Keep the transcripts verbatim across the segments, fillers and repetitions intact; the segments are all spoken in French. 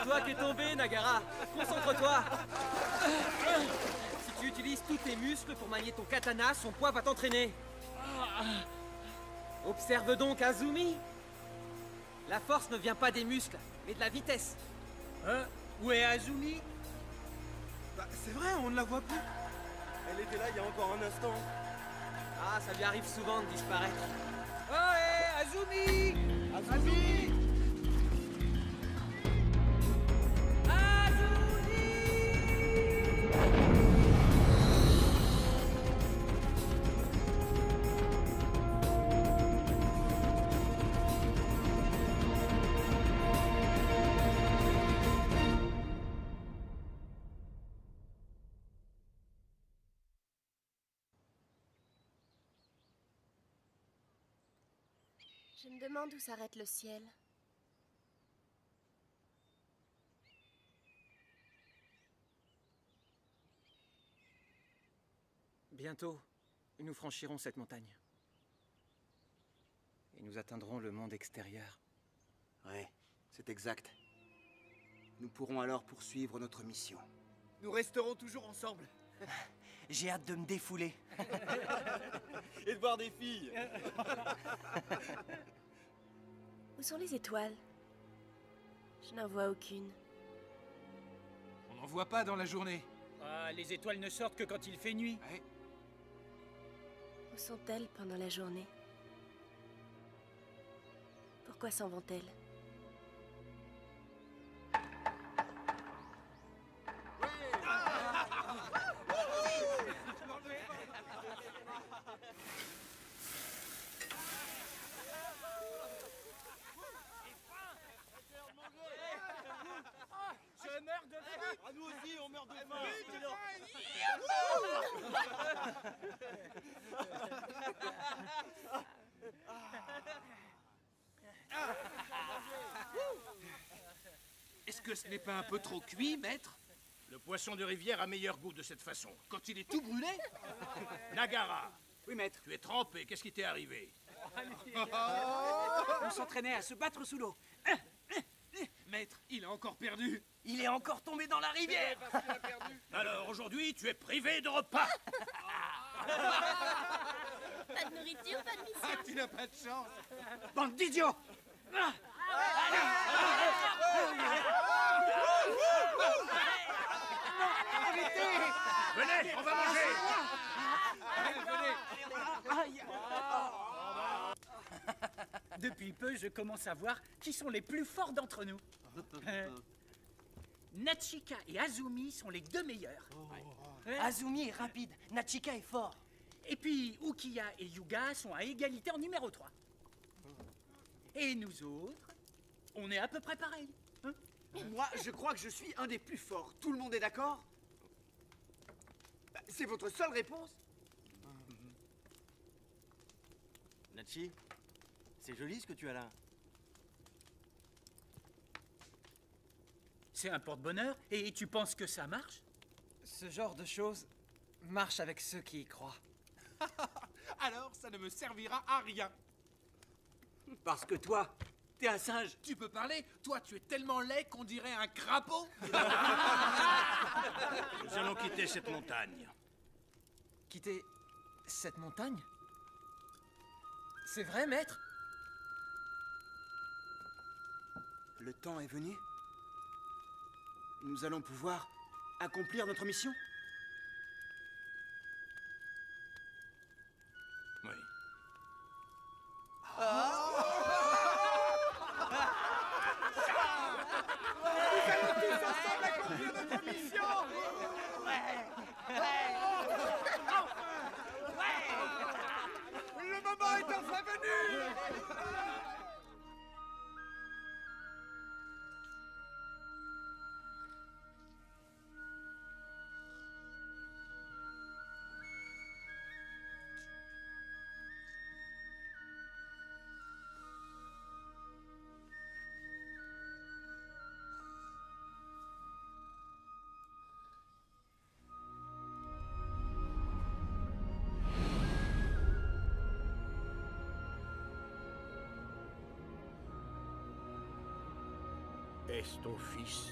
C'est toi qui es tombé, Nagara. Concentre-toi. Si tu utilises tous tes muscles pour manier ton katana, son poids va t'entraîner. Observe donc Azumi. La force ne vient pas des muscles, mais de la vitesse. Hein? Où est Azumi? Bah, c'est vrai, on ne la voit plus. Elle était là il y a encore un instant. Ah, ça lui arrive souvent de disparaître. Oh, hé, Azumi! Azumi! Je me demande où s'arrête le ciel. Bientôt, nous franchirons cette montagne. Et nous atteindrons le monde extérieur. Ouais, c'est exact. Nous pourrons alors poursuivre notre mission. Nous resterons toujours ensemble. J'ai hâte de me défouler. Et de voir des filles. Où sont les étoiles? Je n'en vois aucune. On n'en voit pas dans la journée. Ah, les étoiles ne sortent que quand il fait nuit. Ouais. Où sont-elles pendant la journée? Pourquoi s'en vont-elles? Je meurs de faim. Ah, nous aussi, on meurt de faim. Est-ce que ce n'est pas un peu trop cuit, maître? Le poisson de rivière a meilleur goût de cette façon. Quand il est tout brûlé? Nagara! Oui, maître. Tu es trempé, qu'est-ce qui t'est arrivé? On s'entraînait à se battre sous l'eau. Maître, il a encore perdu. Il est encore tombé dans la rivière. Alors aujourd'hui, tu es privé de repas! Pas de nourriture, pas de mission. Tu n'as pas de chance. Bande d'idiots. Venez, on va manger! Depuis peu, je commence à voir qui sont les plus forts d'entre nous. Euh, Nachika et Azumi sont les deux meilleurs. Hein? Azumi est rapide, Nachika est fort. Et puis Ukiya et Yuga sont à égalité en numéro trois. Et nous autres, on est à peu près pareil. Hein? Moi, je crois que je suis un des plus forts. Tout le monde est d'accord? Bah, c'est votre seule réponse? Nachi, c'est joli ce que tu as là. C'est un porte-bonheur et tu penses que ça marche? Ce genre de choses marche avec ceux qui y croient. Alors, ça ne me servira à rien. Parce que toi, t'es un singe. Tu peux parler? Toi, tu es tellement laid qu'on dirait un crapaud. Nous allons quitter cette montagne. Quitter cette montagne? C'est vrai, maître? Le temps est venu. Nous allons pouvoir accomplir notre mission. Oui. Le moment est enfin venu! Est-ce ton fils?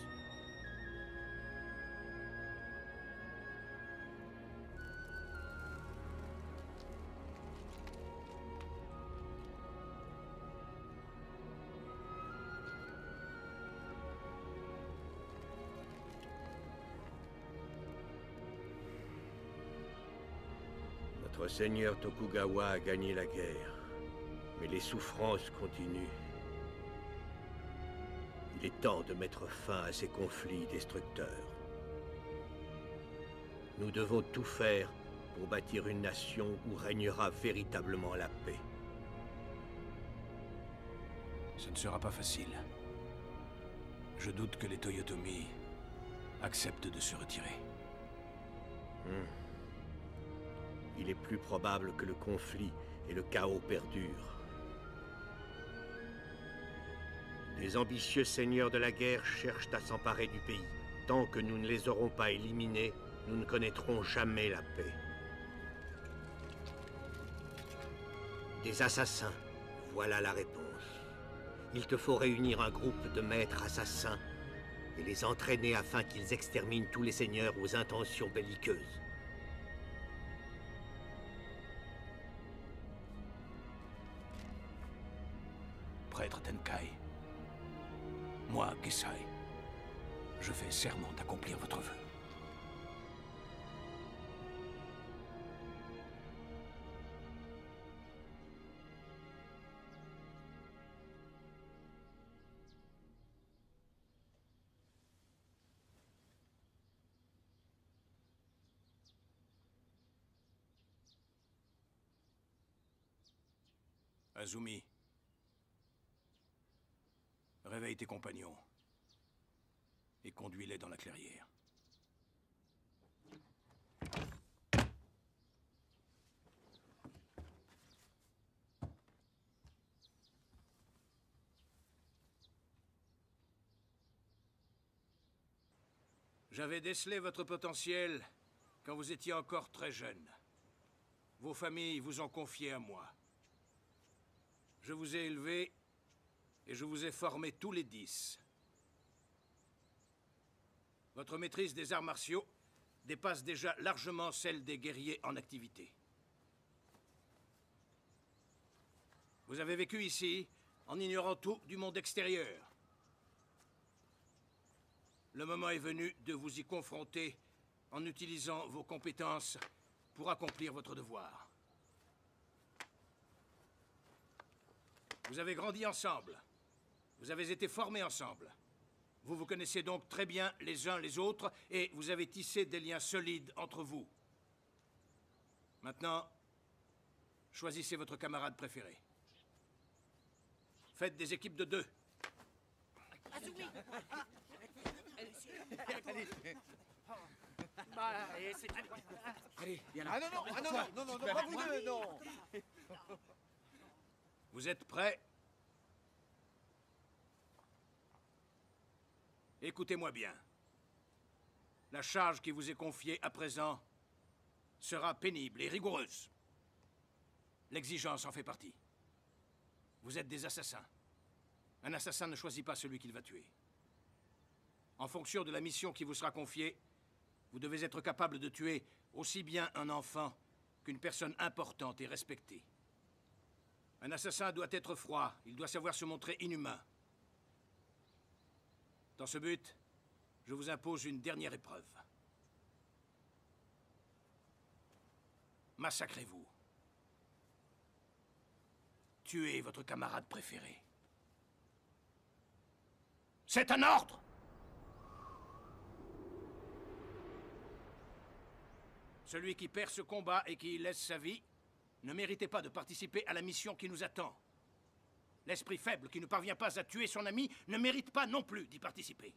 Notre seigneur Tokugawa a gagné la guerre, mais les souffrances continuent. Il est temps de mettre fin à ces conflits destructeurs. Nous devons tout faire pour bâtir une nation où régnera véritablement la paix. Ce ne sera pas facile. Je doute que les Toyotomi acceptent de se retirer. Hmm. Il est plus probable que le conflit et le chaos perdurent. Les ambitieux seigneurs de la guerre cherchent à s'emparer du pays. Tant que nous ne les aurons pas éliminés, nous ne connaîtrons jamais la paix. Des assassins, voilà la réponse. Il te faut réunir un groupe de maîtres assassins et les entraîner afin qu'ils exterminent tous les seigneurs aux intentions belliqueuses. Prêtre Tenkai, moi, Gesai, je fais serment d'accomplir votre vœu. Azumi, réveille tes compagnons et conduis-les dans la clairière. J'avais décelé votre potentiel quand vous étiez encore très jeune. Vos familles vous ont confié à moi. Je vous ai élevé et je vous ai formé tous les dix. Votre maîtrise des arts martiaux dépasse déjà largement celle des guerriers en activité. Vous avez vécu ici en ignorant tout du monde extérieur. Le moment est venu de vous y confronter en utilisant vos compétences pour accomplir votre devoir. Vous avez grandi ensemble. Vous avez été formés ensemble. Vous vous connaissez donc très bien les uns les autres et vous avez tissé des liens solides entre vous. Maintenant, choisissez votre camarade préféré. Faites des équipes de deux. Azumi. Allez. Bah, allez, c'est... Allez, viens là. Ah non, non, ah non, non, non, non, non, pas vous deux, non. Vous êtes prêts? Écoutez-moi bien. La charge qui vous est confiée à présent sera pénible et rigoureuse. L'exigence en fait partie. Vous êtes des assassins. Un assassin ne choisit pas celui qu'il va tuer. En fonction de la mission qui vous sera confiée, vous devez être capable de tuer aussi bien un enfant qu'une personne importante et respectée. Un assassin doit être froid, il doit savoir se montrer inhumain. Dans ce but, je vous impose une dernière épreuve. Massacrez-vous. Tuez votre camarade préféré. C'est un ordre! Celui qui perd ce combat et qui y laisse sa vie ne méritait pas de participer à la mission qui nous attend. L'esprit faible qui ne parvient pas à tuer son ami ne mérite pas non plus d'y participer.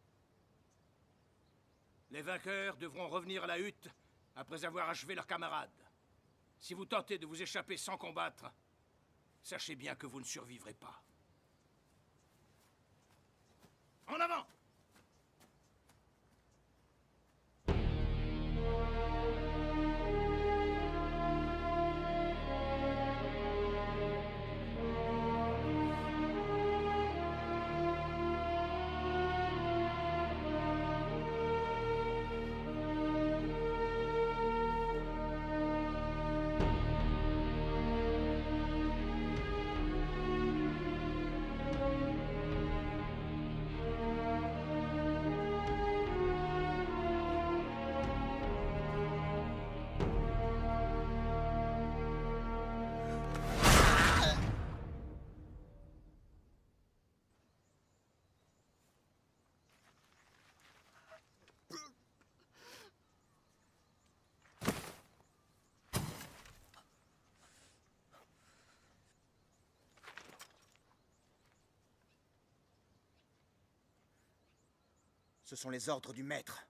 Les vainqueurs devront revenir à la hutte après avoir achevé leurs camarades. Si vous tentez de vous échapper sans combattre, sachez bien que vous ne survivrez pas. En avant! Ce sont les ordres du maître.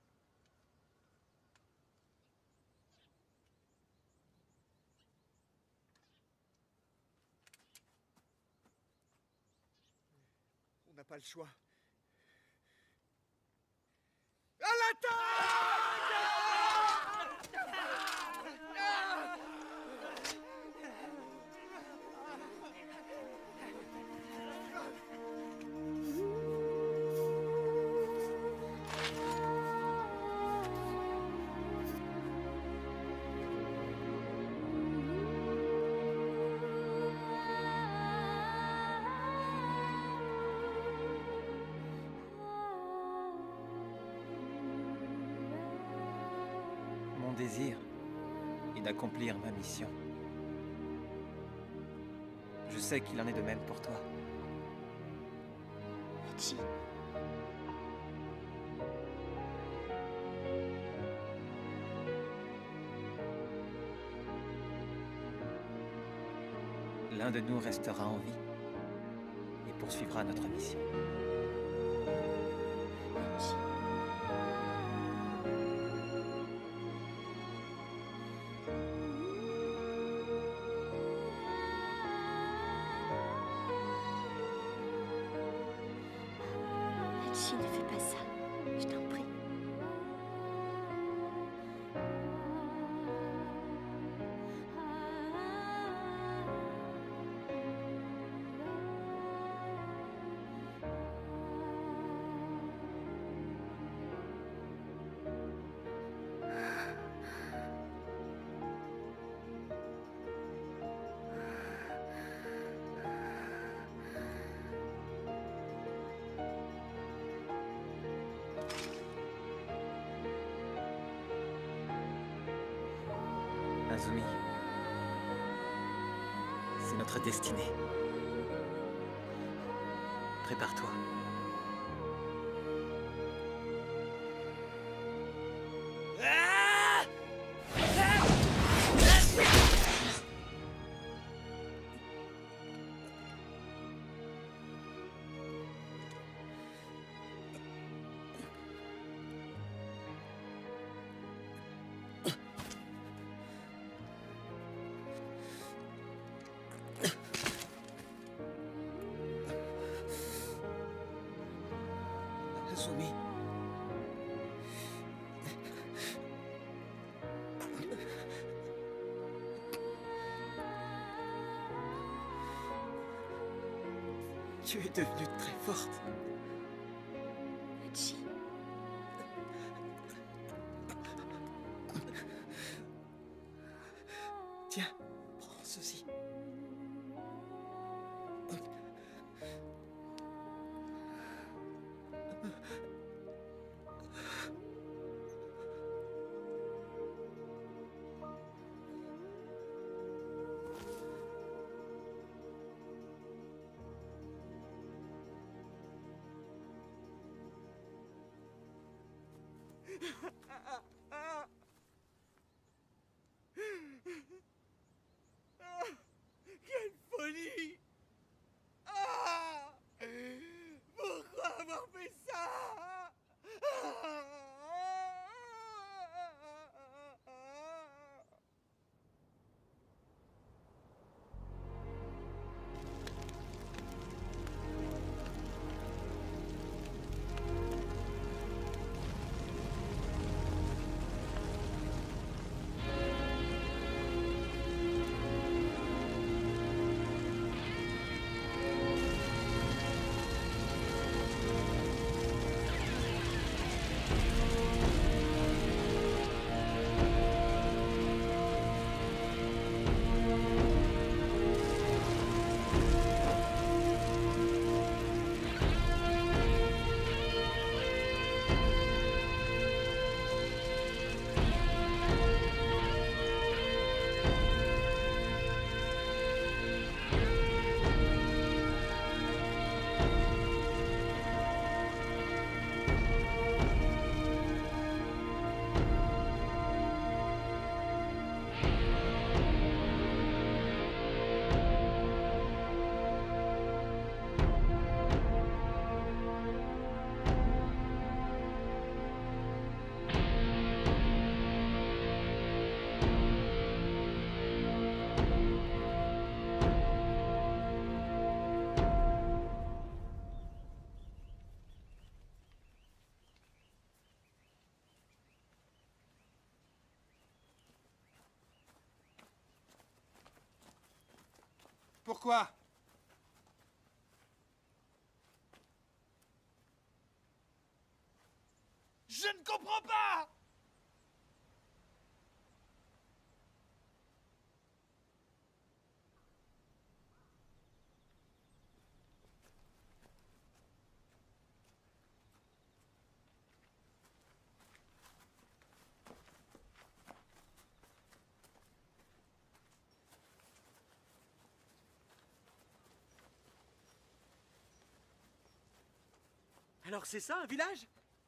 On n'a pas le choix. À l'attaque! Mon désir est d'accomplir ma mission. Je sais qu'il en est de même pour toi. Hachi. L'un de nous restera en vie et poursuivra notre mission. Hachi. Hachi, ne fais pas ça. Je t'en prie. Azumi, c'est notre destinée. Prépare-toi. Azumi. Tu es devenue très forte. Hachi. Tiens, prends ceci. Quelle folie! Ah! Pourquoi avoir fait ça? Pourquoi? Je ne comprends pas! Alors c'est ça, un village?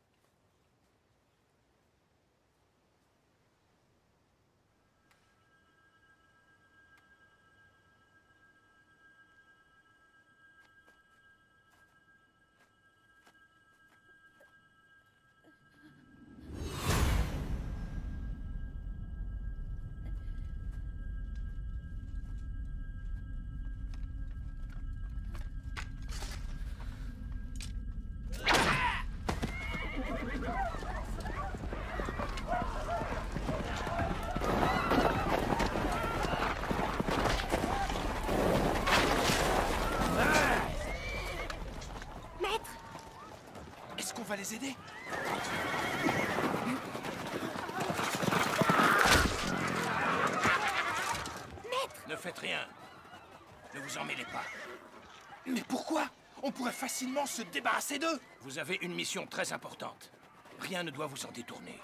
On va les aider. Maître! Ne faites rien. Ne vous en mêlez pas. Mais pourquoi? On pourrait facilement se débarrasser d'eux. Vous avez une mission très importante. Rien ne doit vous en détourner.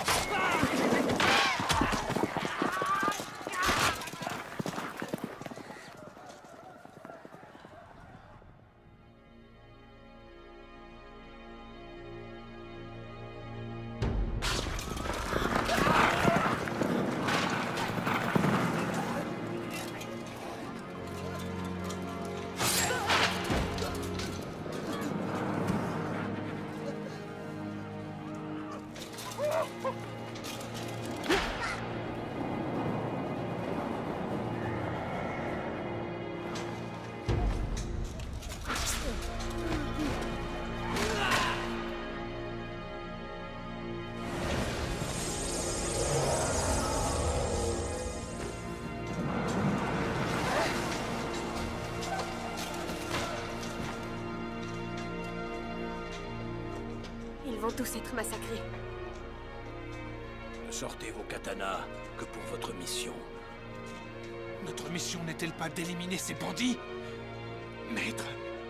Ils vont tous être massacrés. Ne sortez vos katanas que pour votre mission. Notre mission n'est-elle pas d'éliminer ces bandits? Maître.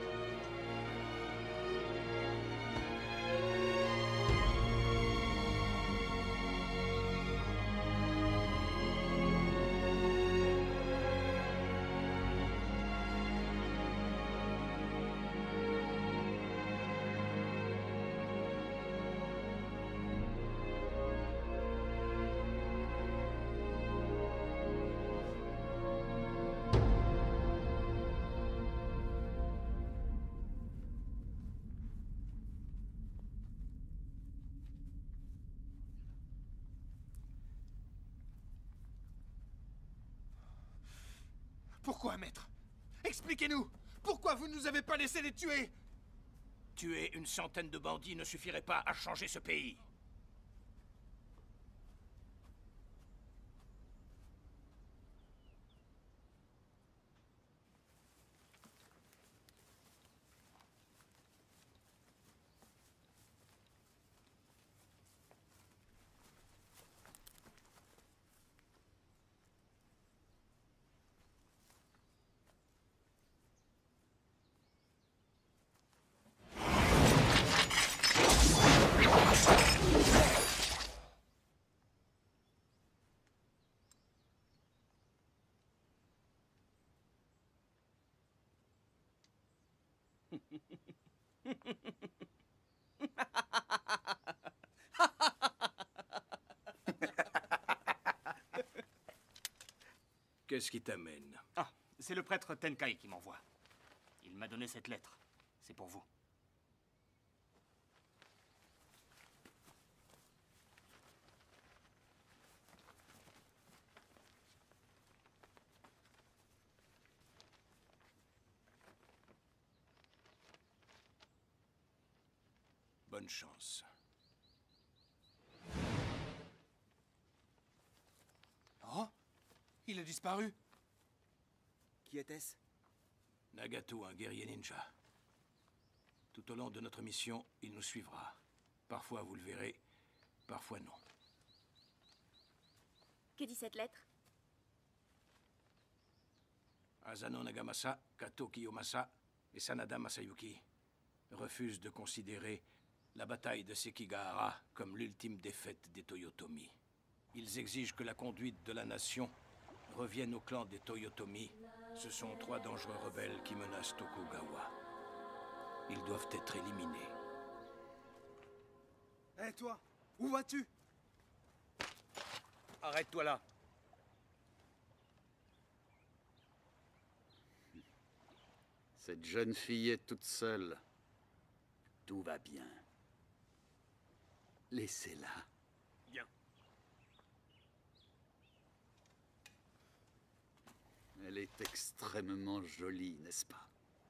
Pourquoi, maître? Expliquez-nous! Pourquoi vous ne nous avez pas laissé les tuer? Tuer une centaine de bandits ne suffirait pas à changer ce pays. Qu'est-ce qui t'amène? Ah, c'est le prêtre Tenkai qui m'envoie. Il m'a donné cette lettre. C'est pour vous. Bonne chance. Oh, il a disparu. Qui était-ce? Nagato, un guerrier ninja. Tout au long de notre mission, il nous suivra. Parfois, vous le verrez, parfois non. Que dit cette lettre? Asano Nagamasa, Kato Kiyomasa et Sanada Masayuki refusent de considérer la bataille de Sekigahara comme l'ultime défaite des Toyotomi. Ils exigent que la conduite de la nation revienne au clan des Toyotomi. Ce sont trois dangereux rebelles qui menacent Tokugawa. Ils doivent être éliminés. Hé, hey, toi, où vas-tu? Arrête-toi là. Cette jeune fille est toute seule. Tout va bien. Laissez-la. Bien. Elle est extrêmement jolie, n'est-ce pas?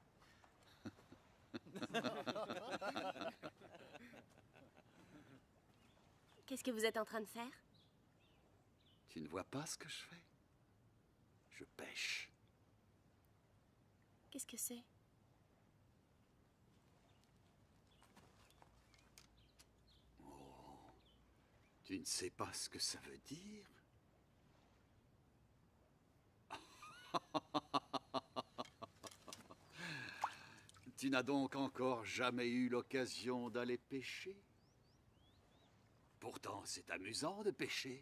Qu'est-ce que vous êtes en train de faire? Tu ne vois pas ce que je fais? Je pêche. Qu'est-ce que c'est? Oh, tu ne sais pas ce que ça veut dire? Tu n'as donc encore jamais eu l'occasion d'aller pêcher? Pourtant, c'est amusant de pêcher.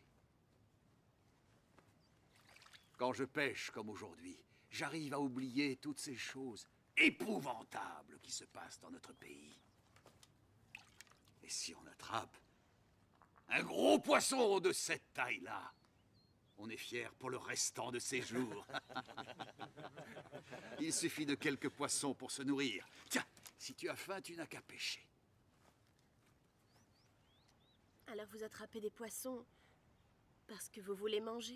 Quand je pêche comme aujourd'hui, j'arrive à oublier toutes ces choses épouvantables qui se passent dans notre pays. Et si on attrape un gros poisson de cette taille-là, on est fier pour le restant de ses jours. Il suffit de quelques poissons pour se nourrir. Tiens, si tu as faim, tu n'as qu'à pêcher. Alors vous attrapez des poissons parce que vous voulez manger?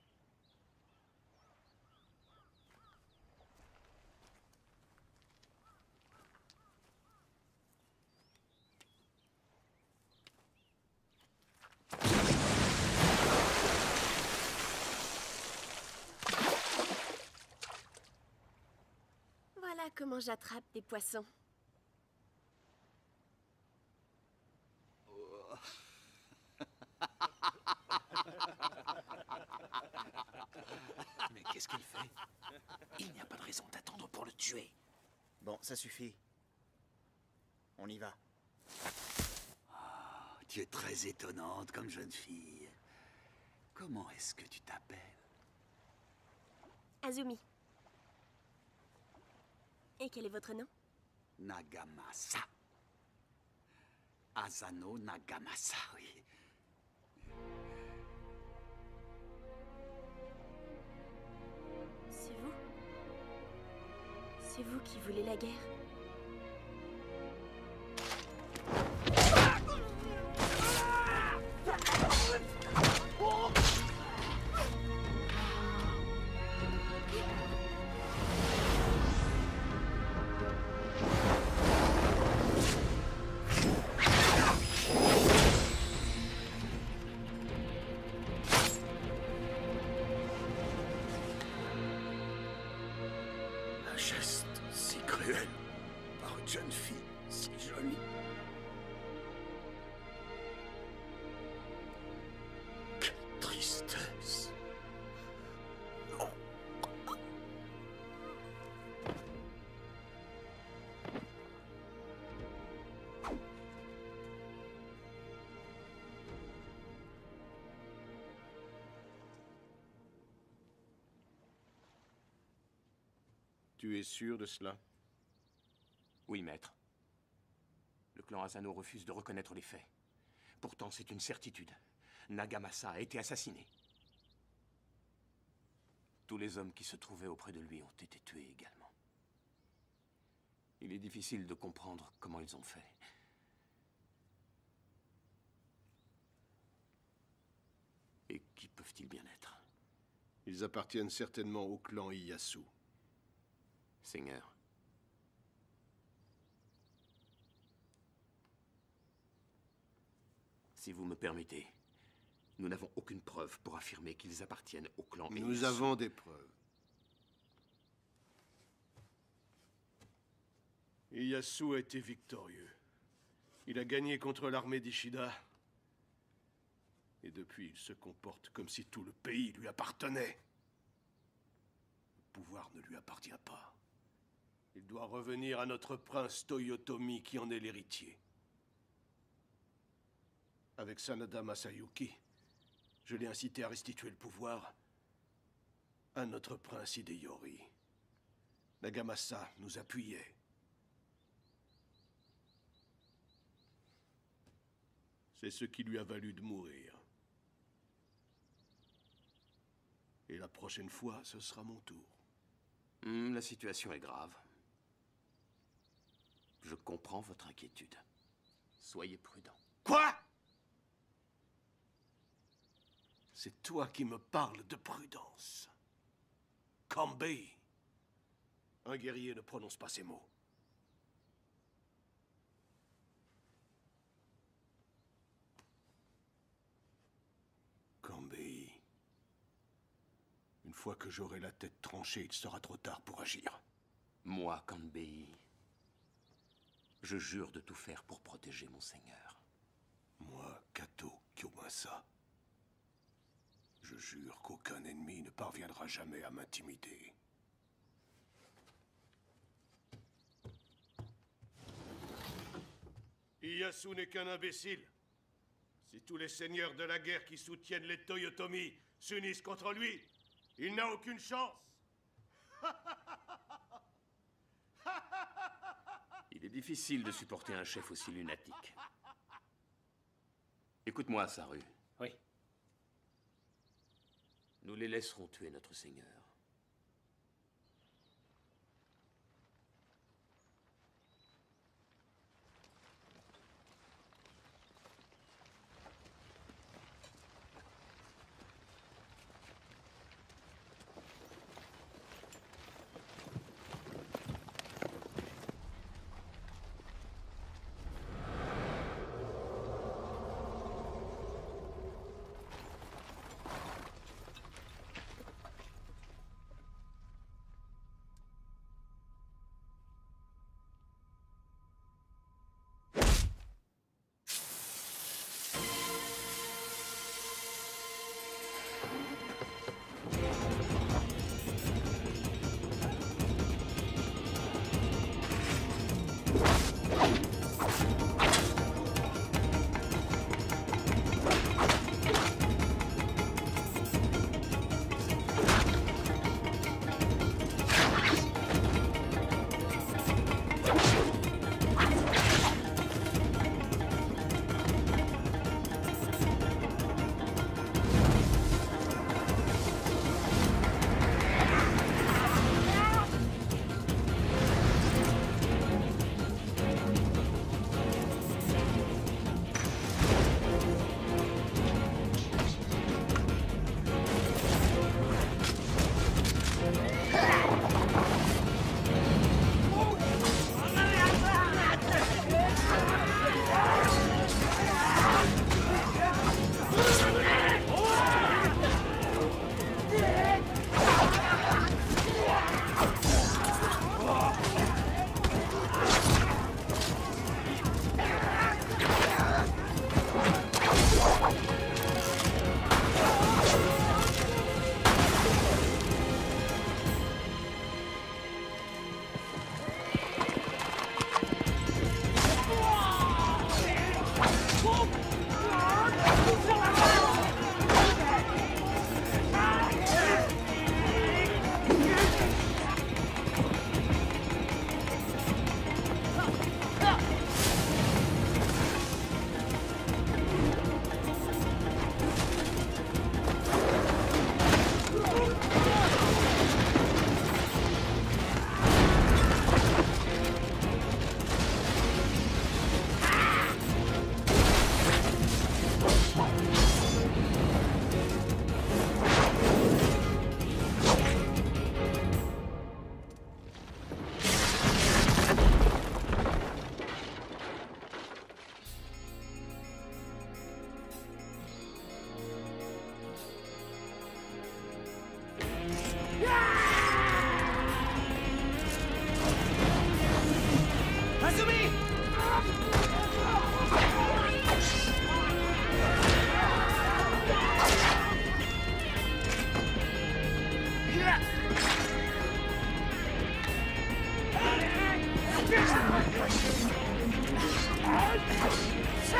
Voilà comment j'attrape des poissons. Mais qu'est-ce qu'il fait? Il n'y a pas de raison d'attendre pour le tuer. Bon, ça suffit. On y va. Oh, tu es très étonnante comme jeune fille. Comment est-ce que tu t'appelles? Azumi. Et quel est votre nom? Nagamasa. Asano Nagamasa, oui. C'est vous? C'est vous qui voulez la guerre? Un geste si cruel par une jeune fille si jolie. Quelle tristesse. Non. Tu es sûr de cela? Oui, maître. Le clan Asano refuse de reconnaître les faits. Pourtant, c'est une certitude. Nagamasa a été assassiné. Tous les hommes qui se trouvaient auprès de lui ont été tués également. Il est difficile de comprendre comment ils ont fait. Et qui peuvent-ils bien être? Ils appartiennent certainement au clan Ieyasu. Seigneur. Si vous me permettez, nous n'avons aucune preuve pour affirmer qu'ils appartiennent au clan Ieyasu. Nous avons des preuves. Ieyasu a été victorieux. Il a gagné contre l'armée d'Ishida. Et depuis, il se comporte comme si tout le pays lui appartenait. Le pouvoir ne lui appartient pas. Il doit revenir à notre prince Toyotomi qui en est l'héritier. Avec Sanada Masayuki, je l'ai incité à restituer le pouvoir à notre prince Hideyori. Nagamasa nous appuyait. C'est ce qui lui a valu de mourir. Et la prochaine fois, ce sera mon tour. Hmm, la situation est grave. Je comprends votre inquiétude. Soyez prudent. Quoi? C'est toi qui me parles de prudence. Kambei. Un guerrier ne prononce pas ces mots. Kambei. Une fois que j'aurai la tête tranchée, il sera trop tard pour agir. Moi, Kanbei, je jure de tout faire pour protéger mon seigneur. Moi, Kato Kiyomasa, je jure qu'aucun ennemi ne parviendra jamais à m'intimider. Ieyasu n'est qu'un imbécile. Si tous les seigneurs de la guerre qui soutiennent les Toyotomi s'unissent contre lui, il n'a aucune chance. Il est difficile de supporter un chef aussi lunatique. Écoute-moi, Saru. Oui. Nous les laisserons tuer notre seigneur.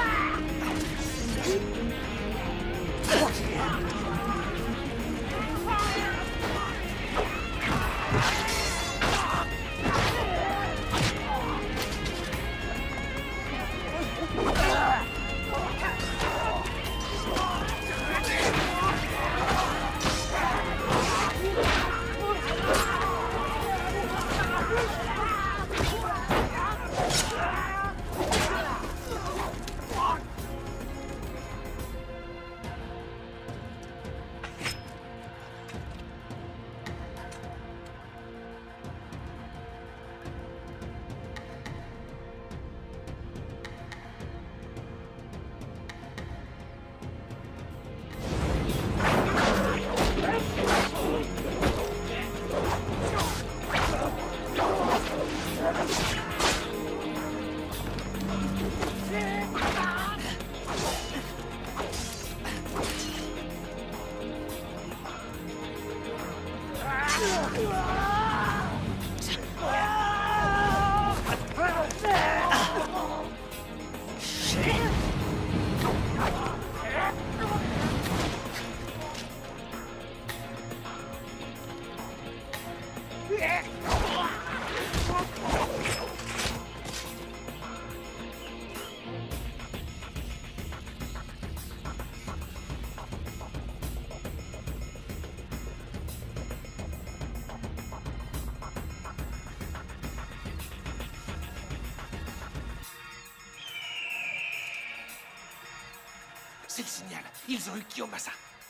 C'est le signal. Ils ont eu Kiyomasa.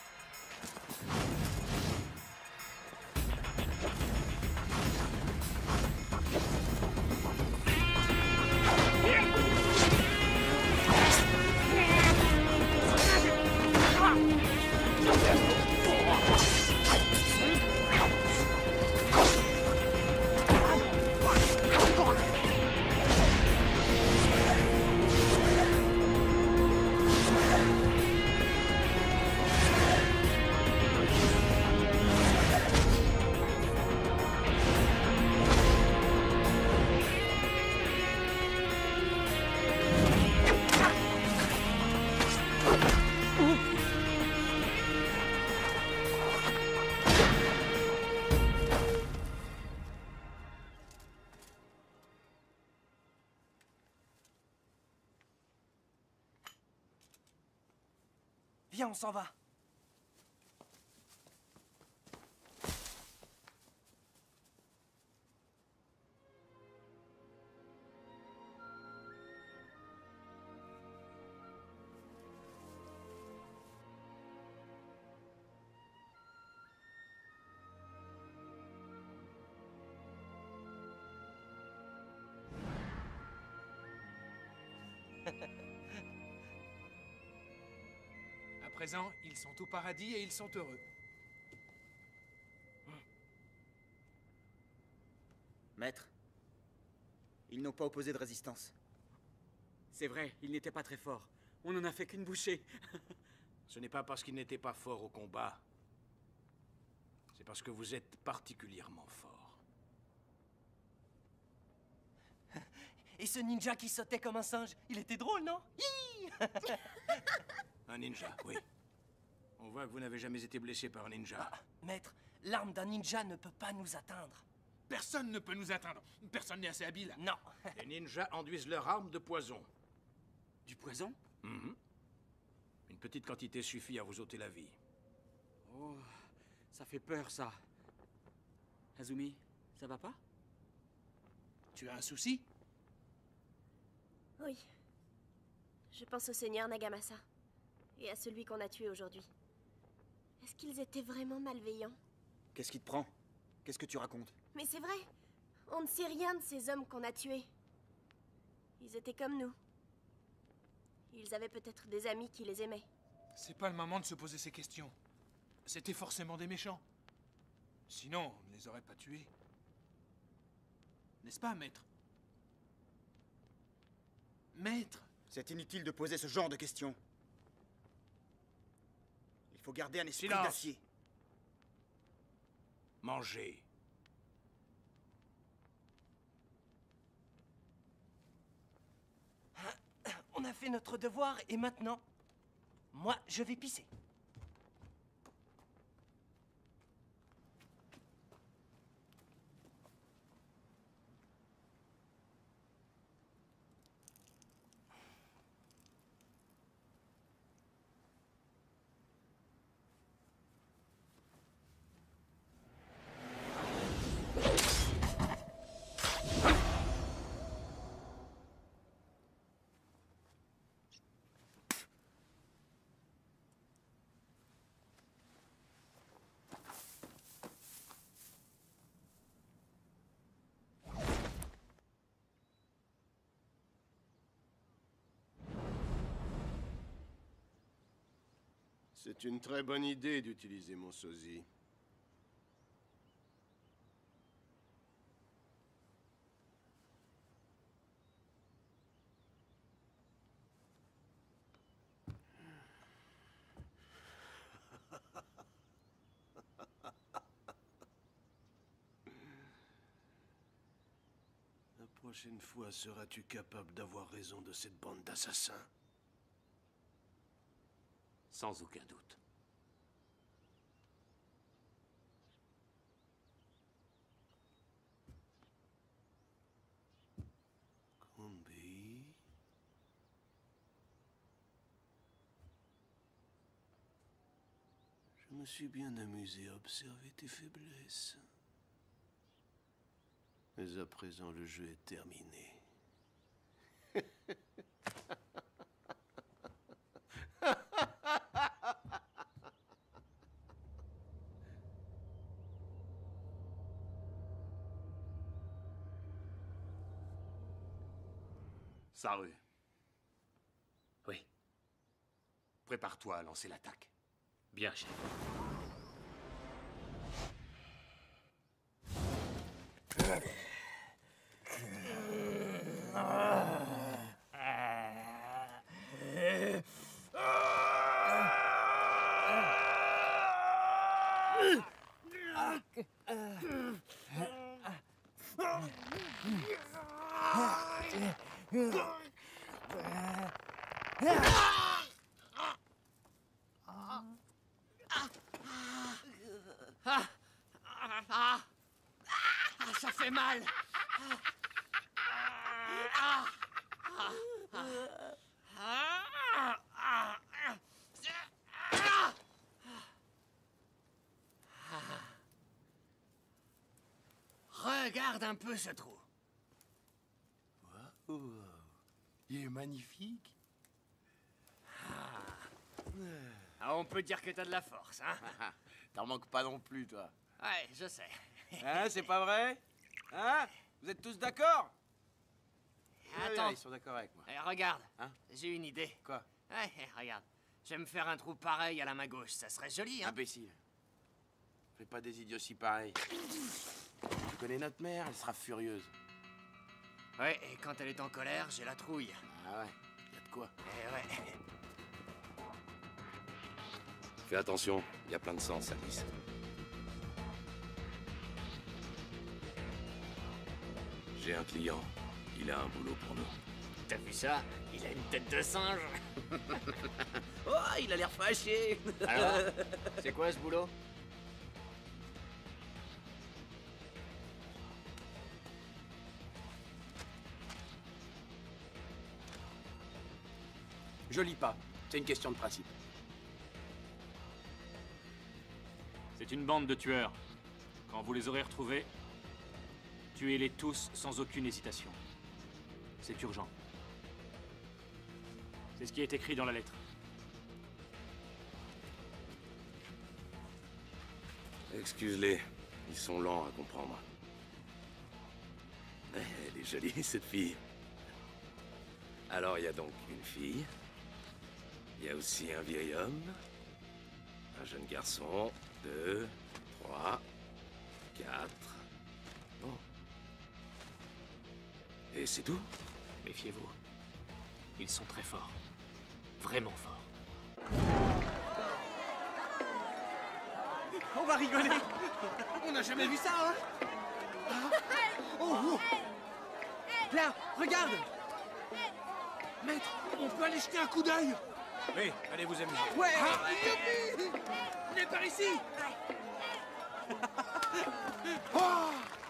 Viens, on s'en va. À présent, ils sont au paradis et ils sont heureux. Maître, ils n'ont pas opposé de résistance. C'est vrai, ils n'étaient pas très forts. On n'en a fait qu'une bouchée. Ce n'est pas parce qu'ils n'étaient pas forts au combat. C'est parce que vous êtes particulièrement fort. Et ce ninja qui sautait comme un singe, il était drôle, non? Hi. Un ninja, oui. On voit que vous n'avez jamais été blessé par un ninja. Ah, maître, l'arme d'un ninja ne peut pas nous atteindre. Personne ne peut nous atteindre. Personne n'est assez habile. Non. Les ninjas enduisent leur arme de poison. Du poison? Mm-hmm. Une petite quantité suffit à vous ôter la vie. Oh, ça fait peur, ça. Azumi, ça va pas? Tu as un souci? Oui. Je pense au seigneur Nagamasa. Et à celui qu'on a tué aujourd'hui. Est-ce qu'ils étaient vraiment malveillants? Qu'est-ce qui te prend? Qu'est-ce que tu racontes? Mais c'est vrai. On ne sait rien de ces hommes qu'on a tués. Ils étaient comme nous. Ils avaient peut-être des amis qui les aimaient. C'est pas le moment de se poser ces questions. C'était forcément des méchants. Sinon, on ne les aurait pas tués. N'est-ce pas, maître? Maître! C'est inutile de poser ce genre de questions. Il faut garder un esprit Silence. d'acier. Mangez. On a fait notre devoir et maintenant, moi, je vais pisser. C'est une très bonne idée d'utiliser mon sosie. La prochaine fois, seras-tu capable d'avoir raison de cette bande d'assassins? Sans aucun doute. Combi. Je me suis bien amusé à observer tes faiblesses. Mais à présent, le jeu est terminé. Saru. Oui. Prépare-toi à lancer l'attaque. Bien, chef. Ah, ah, ah, ah, ça fait mal. Ah, ah, ah, ah, ah, ah. Regarde un peu ce trou. Waouh, il est magnifique. Ah, on peut dire que t'as de la force, hein? T'en manques pas non plus, toi. Ouais, je sais. Hein, c'est pas vrai? Hein? Vous êtes tous d'accord? Attends. Ils sont d'accord avec moi. Eh, regarde, Hein? j'ai une idée. Quoi? Ouais, eh, regarde. Je vais me faire un trou pareil à la main gauche, ça serait joli, hein? Imbécile. Fais pas des idioties pareils. Tu connais notre mère, elle sera furieuse. Ouais, et quand elle est en colère, j'ai la trouille. Ah ouais, y a de quoi. Eh ouais. Fais attention, il y a plein de sang, ça glisse. J'ai un client. Il a un boulot pour nous. T'as vu ça? Il a une tête de singe. Oh, il a l'air fâché. Alors, c'est quoi ce boulot? Je lis pas. C'est une question de principe. C'est une bande de tueurs. Quand vous les aurez retrouvés, tuez-les tous sans aucune hésitation. C'est urgent. C'est ce qui est écrit dans la lettre. Excuse-les, ils sont lents à comprendre. Elle est jolie, cette fille. Alors, il y a donc une fille. Il y a aussi un vieil homme. Un jeune garçon. Deux, trois, quatre. Bon. Et c'est tout? Méfiez-vous. Ils sont très forts. Vraiment forts. On va rigoler. On n'a jamais vu ça, hein? Ah. Oh, oh. Là, regarde. Maître, on peut aller jeter un coup d'œil? Oui, allez vous amuser. Ouais, Ah, youpi! On est par ici. Oh!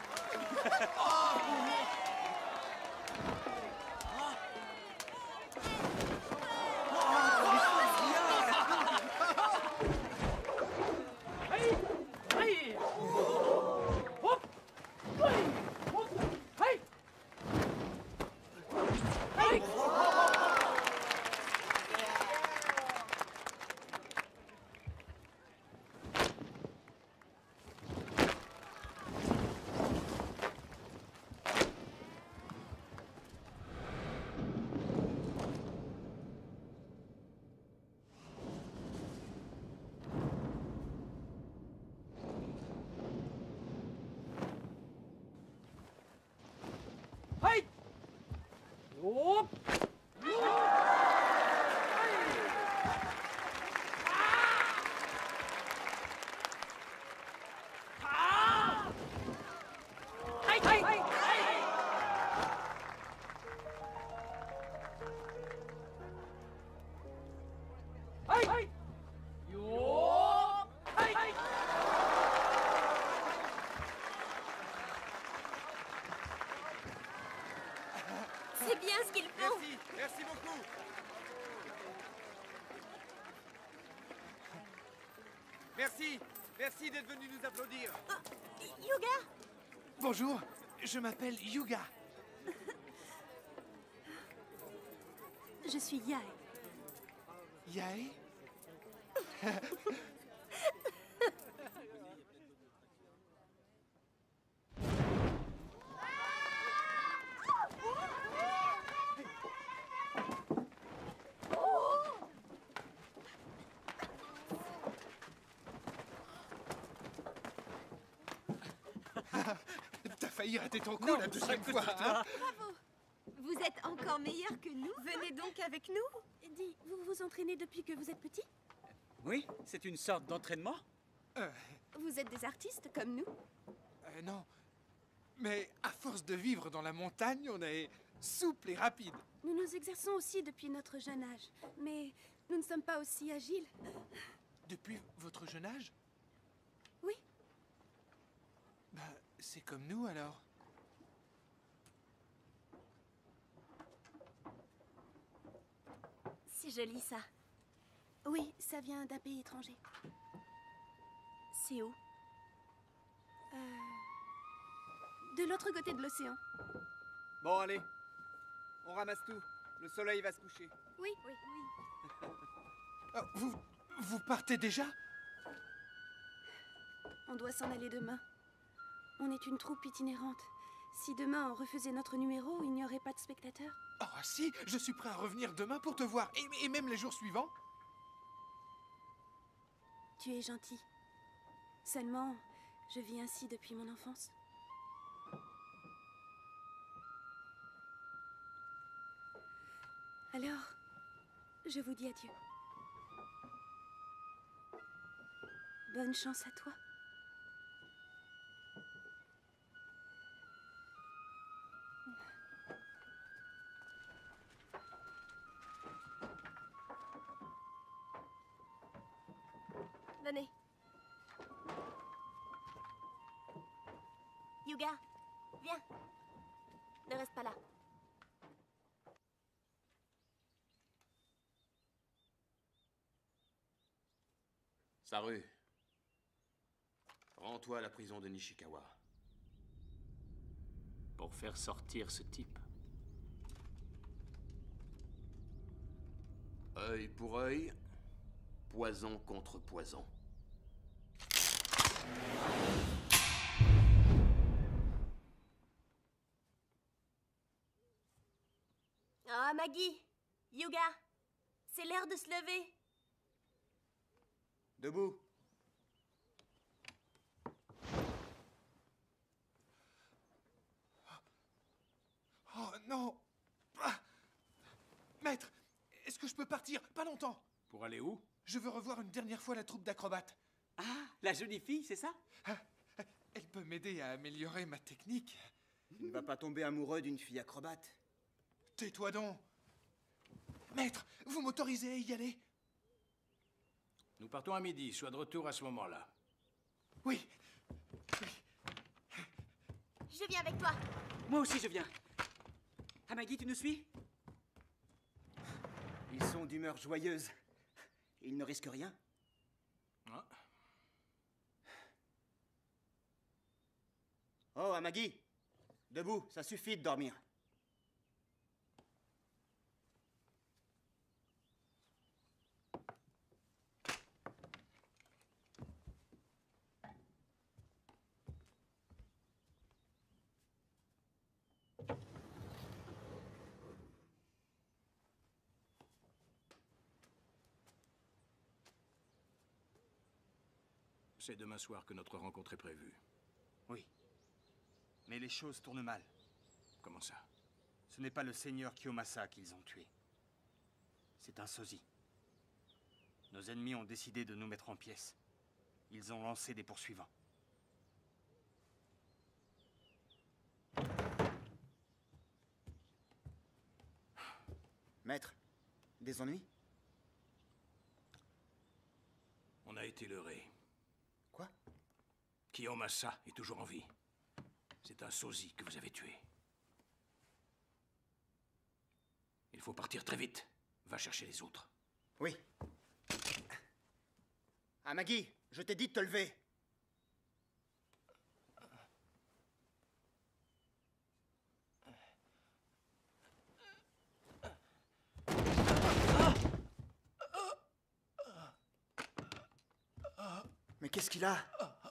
C'est bien ce qu'ils font. Merci, merci beaucoup. Merci, merci d'être venu nous applaudir. Oh, Yuga? Bonjour, je m'appelle Yuga. Je suis Yae. Yae? T'as failli rater ton coup Non, la deuxième ça fois, coûte hein? Bravo. Vous êtes encore meilleur que nous. Venez donc avec nous. Dis, vous vous entraînez depuis que vous êtes petit? Oui, c'est une sorte d'entraînement. Euh, Vous êtes des artistes comme nous? euh, non. Mais à force de vivre dans la montagne, on est souple et rapide. Nous nous exerçons aussi depuis notre jeune âge, mais nous ne sommes pas aussi agiles. Depuis votre jeune âge? Oui. Ben, c'est comme nous alors. C'est joli ça. Oui, ça vient d'un pays étranger. C'est où? Euh... De l'autre côté de l'océan. Bon, allez, on ramasse tout. Le soleil va se coucher. Oui, oui, oui. Oh, vous, vous partez déjà? On doit s'en aller demain. On est une troupe itinérante. Si demain on refaisait notre numéro, il n'y aurait pas de spectateurs. Oh si, je suis prêt à revenir demain pour te voir, et, et même les jours suivants. Tu es gentil. Seulement, je vis ainsi depuis mon enfance. Alors, je vous dis adieu. Bonne chance à toi. Venez. Yuga, viens. Ne reste pas là. Saru, rends-toi à la prison de Nishikawa. Pour faire sortir ce type. Œil pour œil, poison contre poison. Ah, Maggie, Yuga, c'est l'heure de se lever. Debout. Oh non! Ah. Maître, est-ce que je peux partir? Pas longtemps. Pour aller où? Je veux revoir une dernière fois la troupe d'acrobates. Ah, la jolie fille, c'est ça? Elle peut m'aider à améliorer ma technique. Tu ne vas pas tomber amoureux d'une fille acrobate. Tais-toi donc. Maître, vous m'autorisez à y aller? Nous partons à midi, sois de retour à ce moment-là. Oui. Je viens avec toi. Moi aussi, je viens. Amagi, tu nous suis? Ils sont d'humeur joyeuse. Ils ne risquent rien. Ah. Oh, Amagi! Debout, ça suffit de dormir. C'est demain soir que notre rencontre est prévue. Oui. Mais les choses tournent mal. Comment ça? Ce n'est pas le seigneur Kiyomasa qu'ils ont tué. C'est un sosie. Nos ennemis ont décidé de nous mettre en pièces. Ils ont lancé des poursuivants. Maître, des ennuis? On a été leurrés. Quoi? Kiyomasa est toujours en vie. C'est un sosie que vous avez tué. Il faut partir très vite. Va chercher les autres. Oui. Amagi, je t'ai dit de te lever. Mais qu'est-ce qu'il a?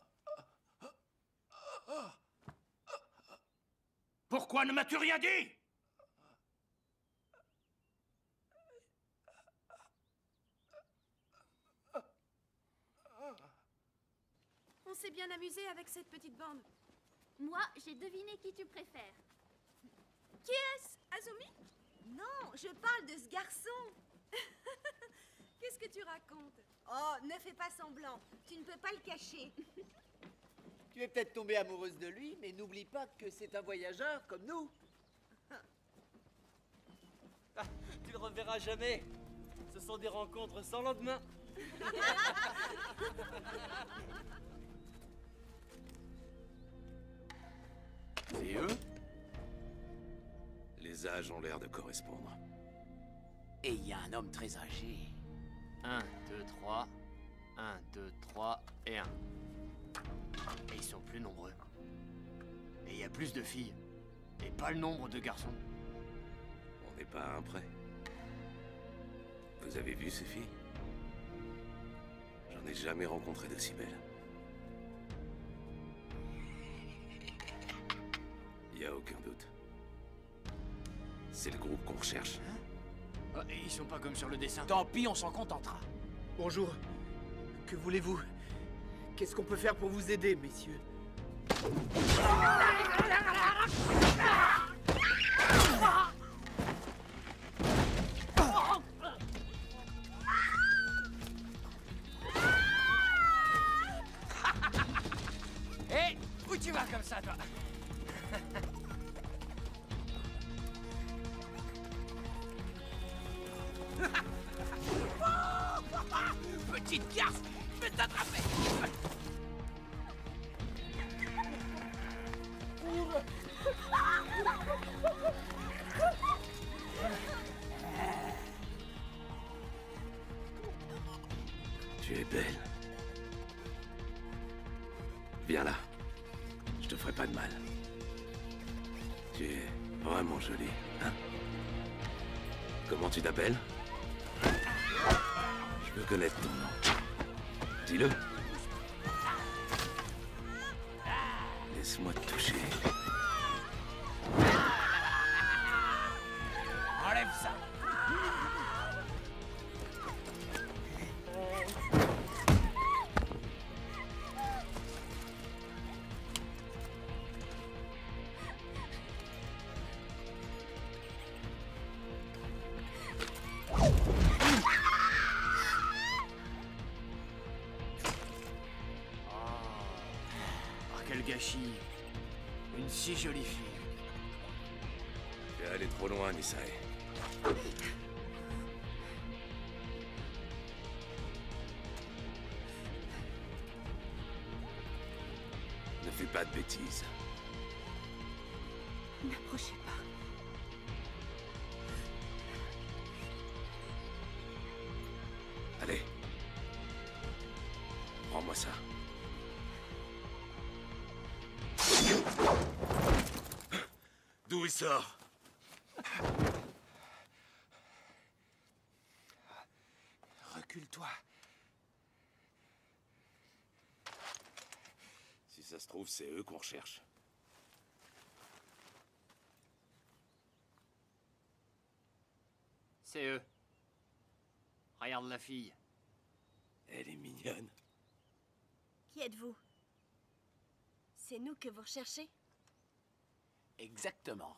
Pourquoi ne m'as-tu rien dit? On s'est bien amusé avec cette petite bande. Moi, j'ai deviné qui tu préfères. Qui est-ce? Azumi? Non, je parle de ce garçon. Qu'est-ce que tu racontes? Oh, ne fais pas semblant. Tu ne peux pas le cacher. Tu es peut-être tombée amoureuse de lui, mais n'oublie pas que c'est un voyageur comme nous. Ah, tu le reverras jamais. Ce sont des rencontres sans lendemain. C'est eux? Les âges ont l'air de correspondre. Et il y a un homme très âgé. un, deux, trois. un, deux, trois et un. Et ils sont plus nombreux. Et il y a plus de filles. Et pas le nombre de garçons. On n'est pas à un près. Vous avez vu ces filles? J'en ai jamais rencontré d'aussi belles. Il n'y a aucun doute. C'est le groupe qu'on recherche. Oh, et ils sont pas comme sur le dessin. Tant pis, on s'en contentera. Bonjour. Que voulez-vous? Qu'est-ce qu'on peut faire pour vous aider, messieurs? Hé, où tu vas comme ça, toi? Petite garce, je vais t'attraper. Tu es belle. Viens là. Je te ferai pas de mal. Tu es vraiment jolie, hein? Comment tu t'appelles? Je veux connaître ton nom. Dis-le. Laisse-moi te toucher. Enlève ça. Gâchis. Une si jolie fille. Tu es allé trop loin, Nisae. fais pas de bêtises. N'approchez pas. Allez. Prends-moi ça. D'où il sort? Recule-toi. Si ça se trouve, c'est eux qu'on recherche. C'est eux. Regarde la fille. Elle est mignonne. Qui êtes-vous? C'est nous que vous recherchez? Exactement.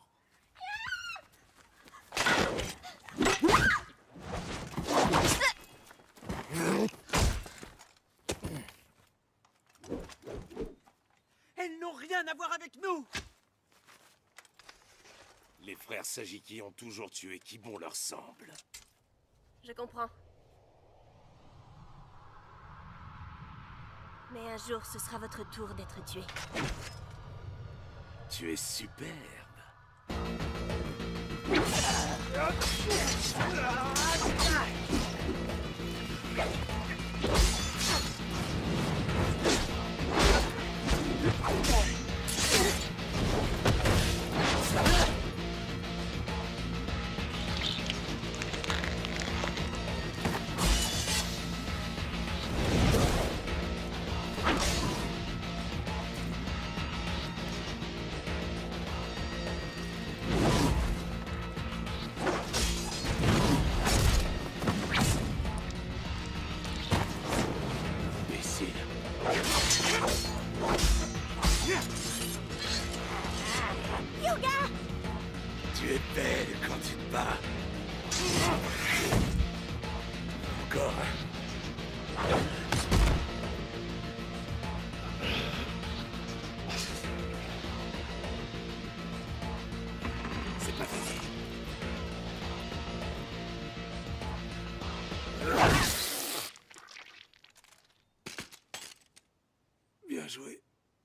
Elles n'ont rien à voir avec nous! Les frères Sajiki ont toujours tué qui bon leur semble. Je comprends. Mais un jour, ce sera votre tour d'être tué. Tu es superbe. Hyuga! Tu es belle quand tu te bats. Encore un. C'est pas fini. Bien joué.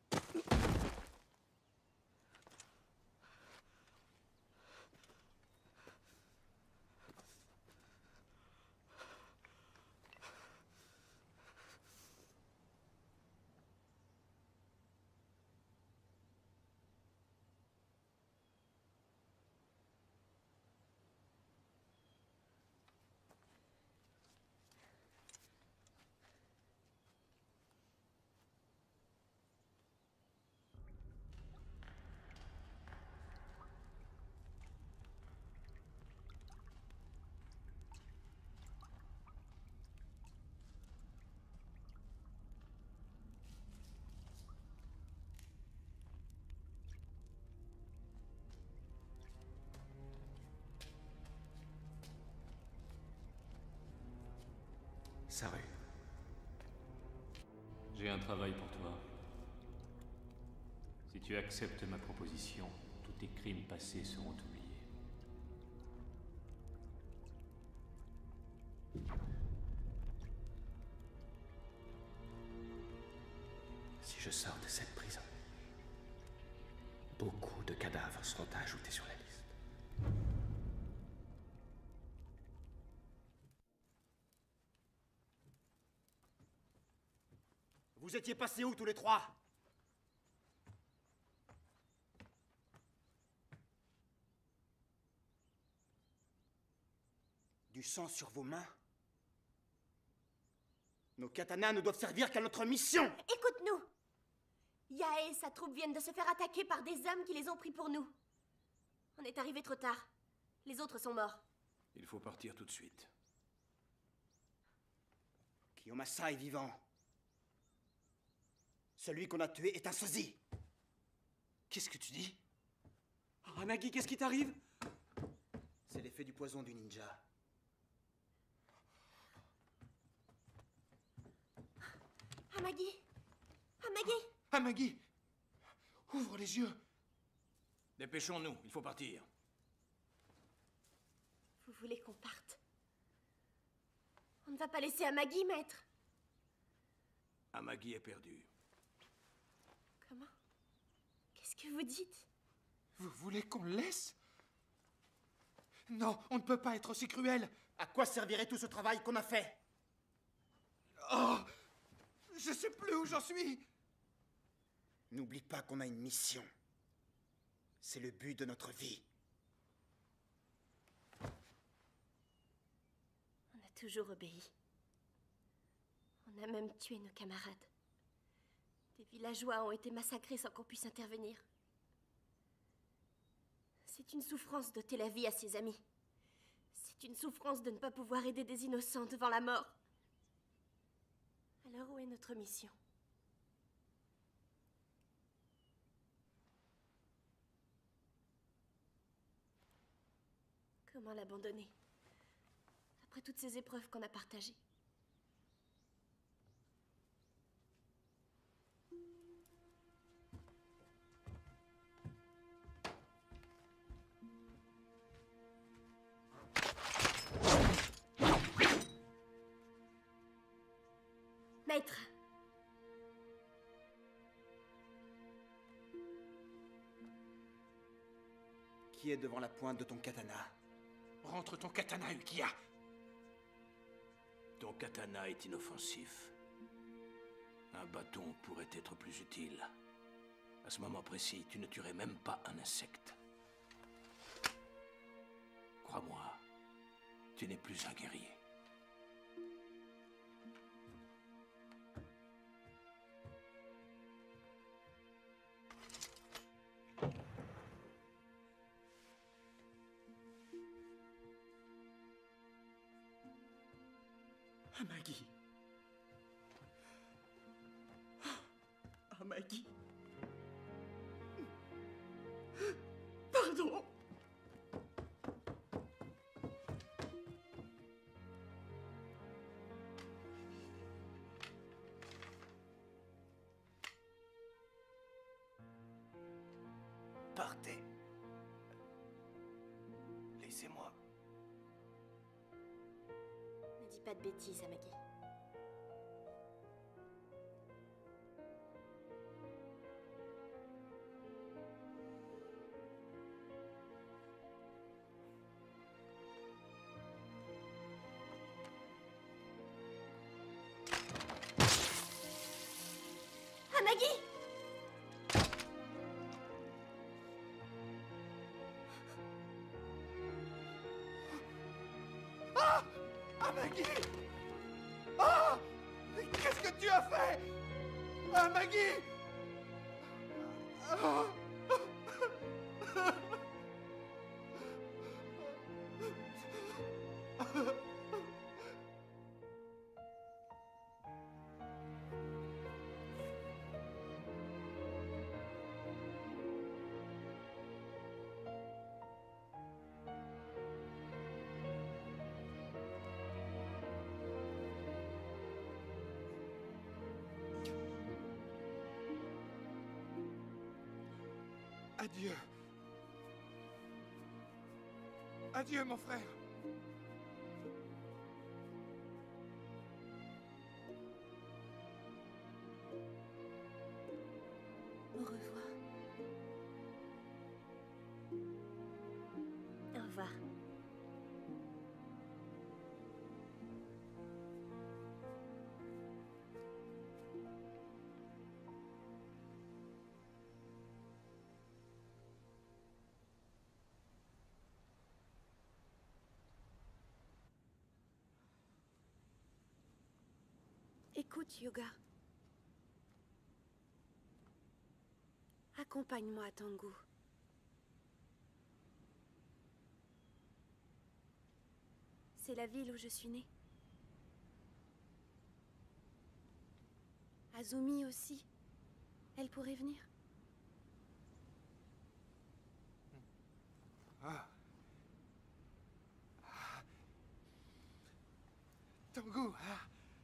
Saru. J'ai un travail pour toi. Si tu acceptes ma proposition, tous tes crimes passés seront oubliés. Si je sors de cette prison, beaucoup de cadavres seront à ajouter sur la liste. Vous étiez passés où tous les trois? Du sang sur vos mains? Nos katanas ne doivent servir qu'à notre mission! Écoute-nous! Yae et sa troupe viennent de se faire attaquer par des hommes qui les ont pris pour nous. On est arrivé trop tard. Les autres sont morts. Il faut partir tout de suite. Kiyomasa est vivant. Celui qu'on a tué est un sosie. Qu'est-ce que tu dis? Oh, Amagi, qu'est-ce qui t'arrive? C'est l'effet du poison du ninja. Amagi! Amagi! Amagi! Ouvre les yeux! Dépêchons-nous, il faut partir. Vous voulez qu'on parte? On ne va pas laisser Amagi, maître. Amagi est perdu. Comment? Que vous dites? Vous voulez qu'on le laisse? Non, on ne peut pas être aussi cruel. À quoi servirait tout ce travail qu'on a fait? Oh! Je sais plus où j'en suis. N'oublie pas qu'on a une mission. C'est le but de notre vie. On a toujours obéi. On a même tué nos camarades. Des villageois ont été massacrés sans qu'on puisse intervenir. C'est une souffrance d'ôter la vie à ses amis. C'est une souffrance de ne pas pouvoir aider des innocents devant la mort. Alors où est notre mission? Comment l'abandonner? Après toutes ces épreuves qu'on a partagées. Maître! Qui est devant la pointe de ton katana? Rentre ton katana, Ukiya. Ton katana est inoffensif. Un bâton pourrait être plus utile. À ce moment précis, tu ne tuerais même pas un insecte. Crois-moi, tu n'es plus un guerrier. Amagi. Amagi. Pardon. Partez. Laissez-moi. Ne dis pas de bêtises, Amagi. Amagi! Ah! Amagi! Ah! Qu'est-ce que tu as fait? Amagi! Ah! Adieu. Adieu, mon frère. Au revoir. Au revoir. Écoute, Hyuga. Accompagne-moi à Tengu. C'est la ville où je suis née. Azumi aussi. Elle pourrait venir. Ah. Ah. Tengu, ah.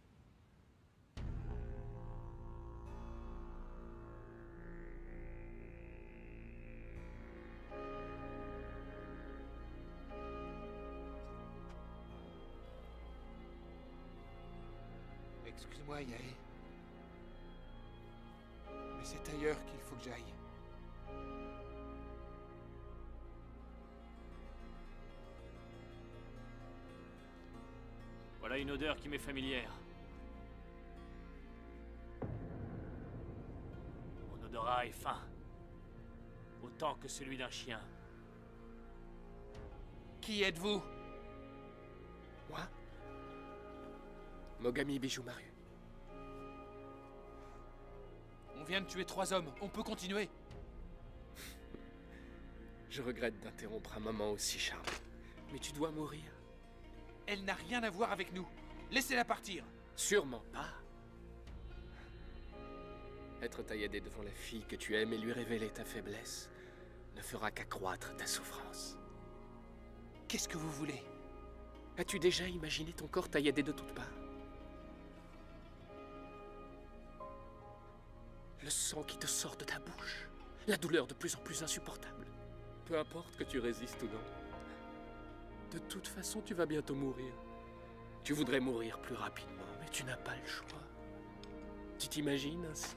Excuse-moi, Yae. Mais c'est ailleurs qu'il faut que j'aille. Voilà une odeur qui m'est familière. Mon odorat est fin. Autant que celui d'un chien. Qui êtes-vous? Moi? Mogami Bijumaru. On vient de tuer trois hommes, on peut continuer. Je regrette d'interrompre un moment aussi charmant. Mais tu dois mourir. Elle n'a rien à voir avec nous. Laissez-la partir. Sûrement pas. Être tailladé devant la fille que tu aimes et lui révéler ta faiblesse ne fera qu'accroître ta souffrance. Qu'est-ce que vous voulez? As-tu déjà imaginé ton corps tailladé de toutes parts? Le sang qui te sort de ta bouche. La douleur de plus en plus insupportable. Peu importe que tu résistes ou non. De toute façon, tu vas bientôt mourir. Tu voudrais mourir plus rapidement, mais tu n'as pas le choix. Tu t'imagines ainsi?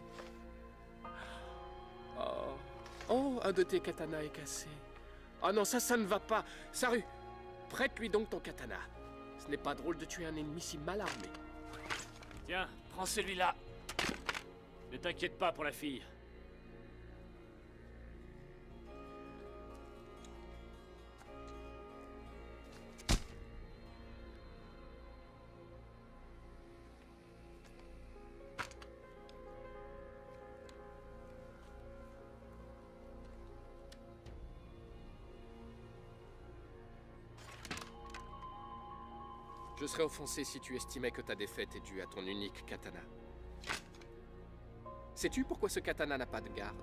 Oh. Oh, un de tes katanas est cassé. Oh non, ça, ça ne va pas. Saru, prête-lui donc ton katana. Ce n'est pas drôle de tuer un ennemi si mal armé. Tiens, prends celui-là. Ne t'inquiète pas pour la fille. Je serais offensé si tu estimais que ta défaite est due à ton unique katana. Sais-tu pourquoi ce katana n'a pas de garde?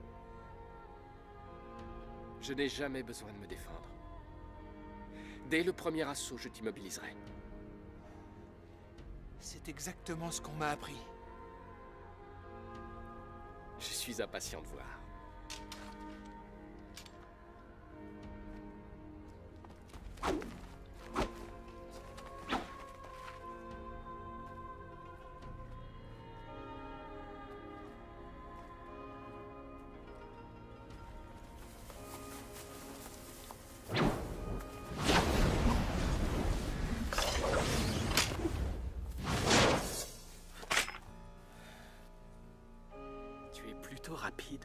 Je n'ai jamais besoin de me défendre. Dès le premier assaut, je t'immobiliserai. C'est exactement ce qu'on m'a appris. Je suis impatient de voir. Rapide.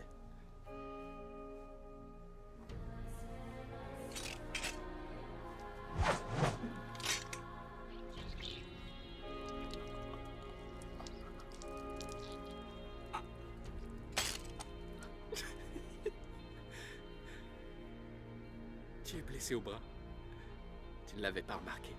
Tu es blessé au bras. Tu ne l'avais pas remarqué.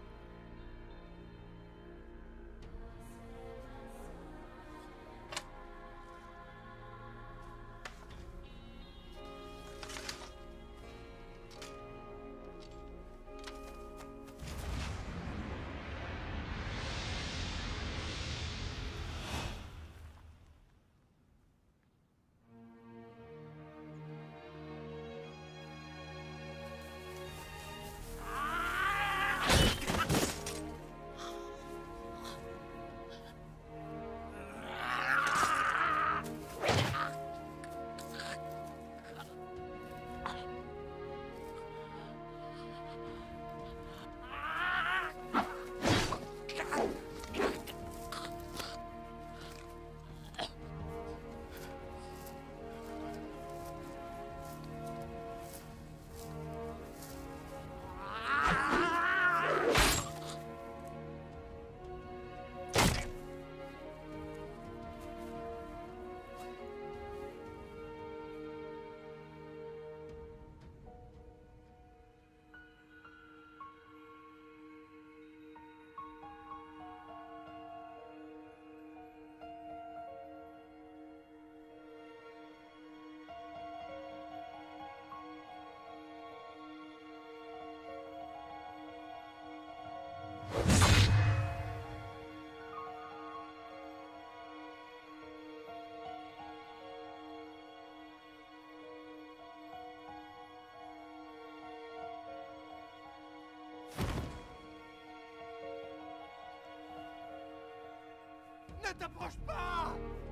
Ne t'approche pas!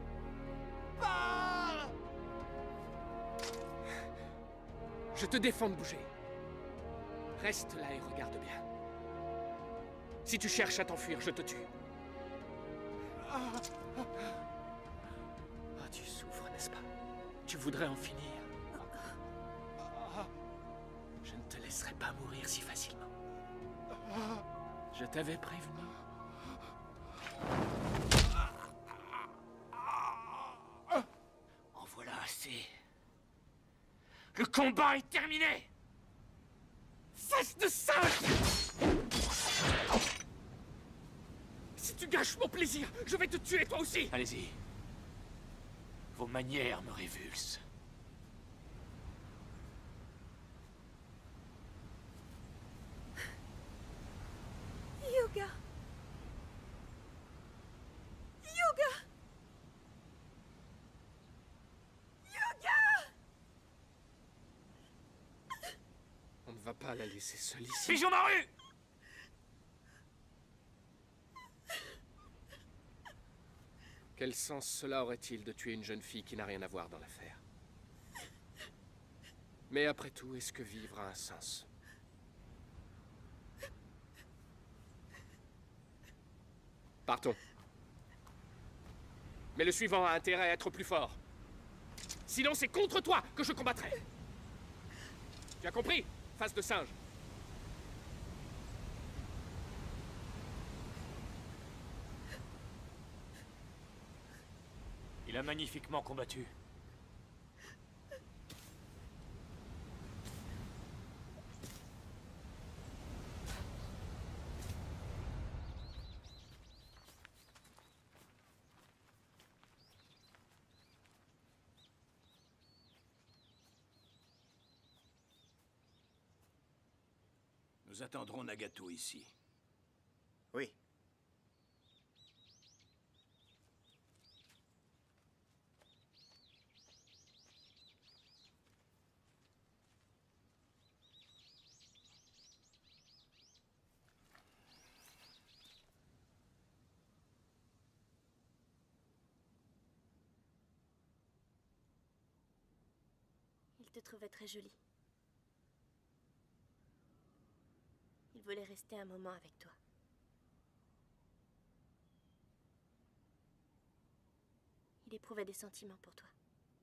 Pas! Je te défends de bouger. Reste là et regarde bien. Si tu cherches à t'enfuir, je te tue. Ah, tu souffres, n'est-ce pas? Tu voudrais en finir. Je ne te laisserai pas mourir si facilement. Je t'avais prévenu. En voilà assez. Le combat est terminé. Face de singe! Si tu gâches mon plaisir, je vais te tuer toi aussi! Allez-y. Vos manières me révulsent. Hyuga. Hyuga. Hyuga. On ne va pas la laisser seule ici. Pigeon dans la rue! Quel sens cela aurait-il de tuer une jeune fille qui n'a rien à voir dans l'affaire? Mais après tout, est-ce que vivre a un sens? Partons. Mais le suivant a intérêt à être plus fort. Sinon, c'est contre toi que je combattrai. Tu as compris, face de singe? Il a magnifiquement combattu. Nous attendrons Nagato ici. Oui. Il te trouvait très jolie. Il voulait rester un moment avec toi. Il éprouvait des sentiments pour toi.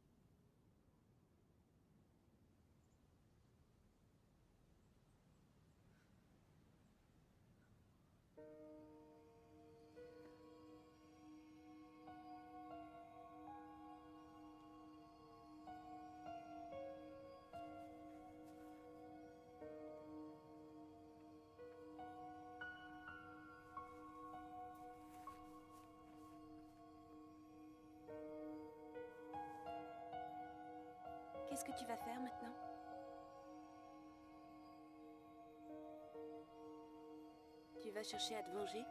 Qu'est-ce que tu vas faire maintenant? Tu vas chercher à te venger?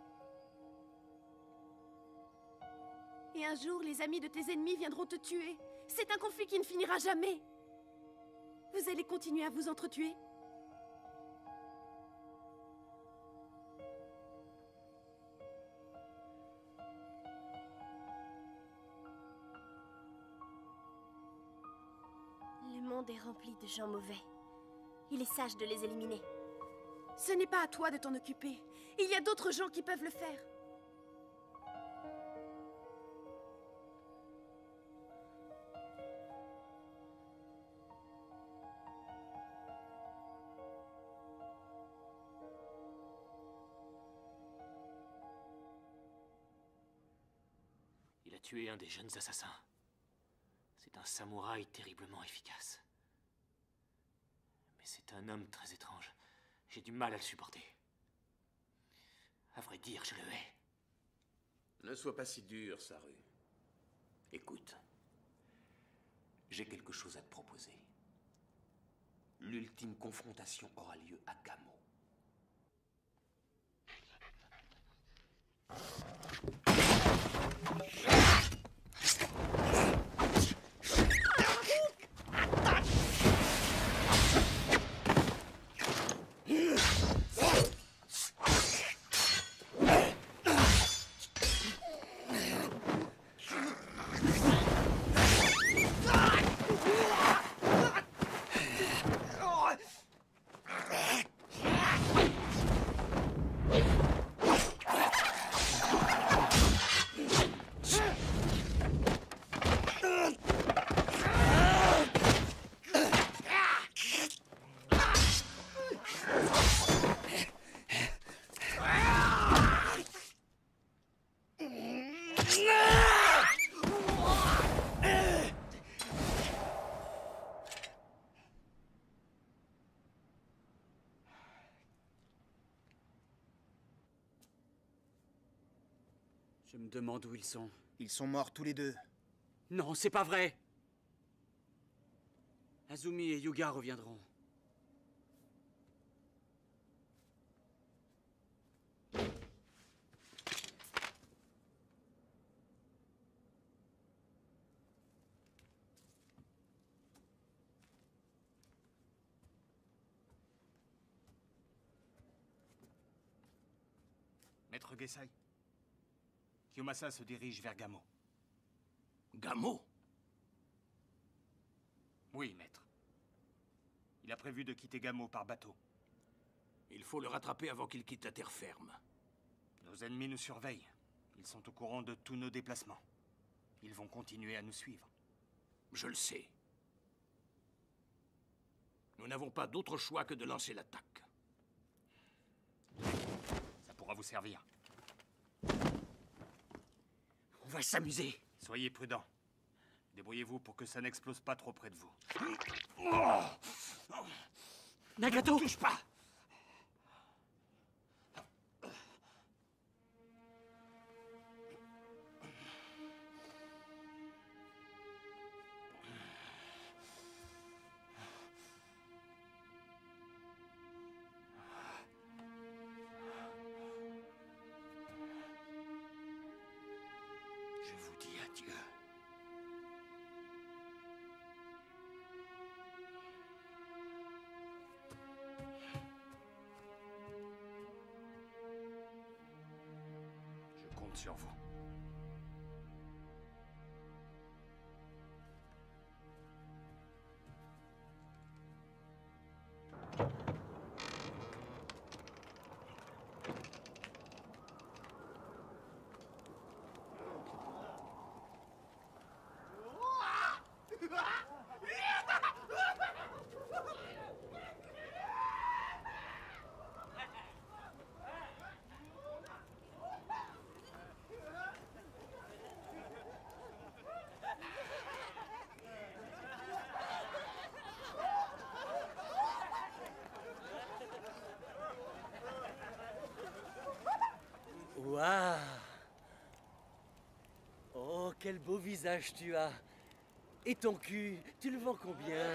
Et un jour, les amis de tes ennemis viendront te tuer. C'est un conflit qui ne finira jamais. Vous allez continuer à vous entretuer? Le monde est rempli de gens mauvais. Il est sage de les éliminer. Ce n'est pas à toi de t'en occuper. Il y a d'autres gens qui peuvent le faire. Il a tué un des jeunes assassins. C'est un samouraï terriblement efficace. Mais c'est un homme très étrange. J'ai du mal à le supporter. À vrai dire, je le hais. Ne sois pas si dur, Saru. Écoute. J'ai quelque chose à te proposer. L'ultime confrontation aura lieu à Kamo. Oh Je me demande où ils sont. Ils sont morts tous les deux. Non, c'est pas vrai! Azumi et Yuga reviendront. Maître Gesai, Kiyomasa se dirige vers Gamo. Gamo? Oui, maître. Il a prévu de quitter Gamo par bateau. Il faut le rattraper avant qu'il quitte la terre ferme. Nos ennemis nous surveillent. Ils sont au courant de tous nos déplacements. Ils vont continuer à nous suivre. Je le sais. Nous n'avons pas d'autre choix que de lancer l'attaque. Ça pourra vous servir. On va s'amuser. Soyez prudents. Débrouillez-vous pour que ça n'explose pas trop près de vous. Nagato! Touche pas! Je vous dis adieu. Je compte sur vous. Waouh! Oh, quel beau visage tu as! Et ton cul, tu le vends combien?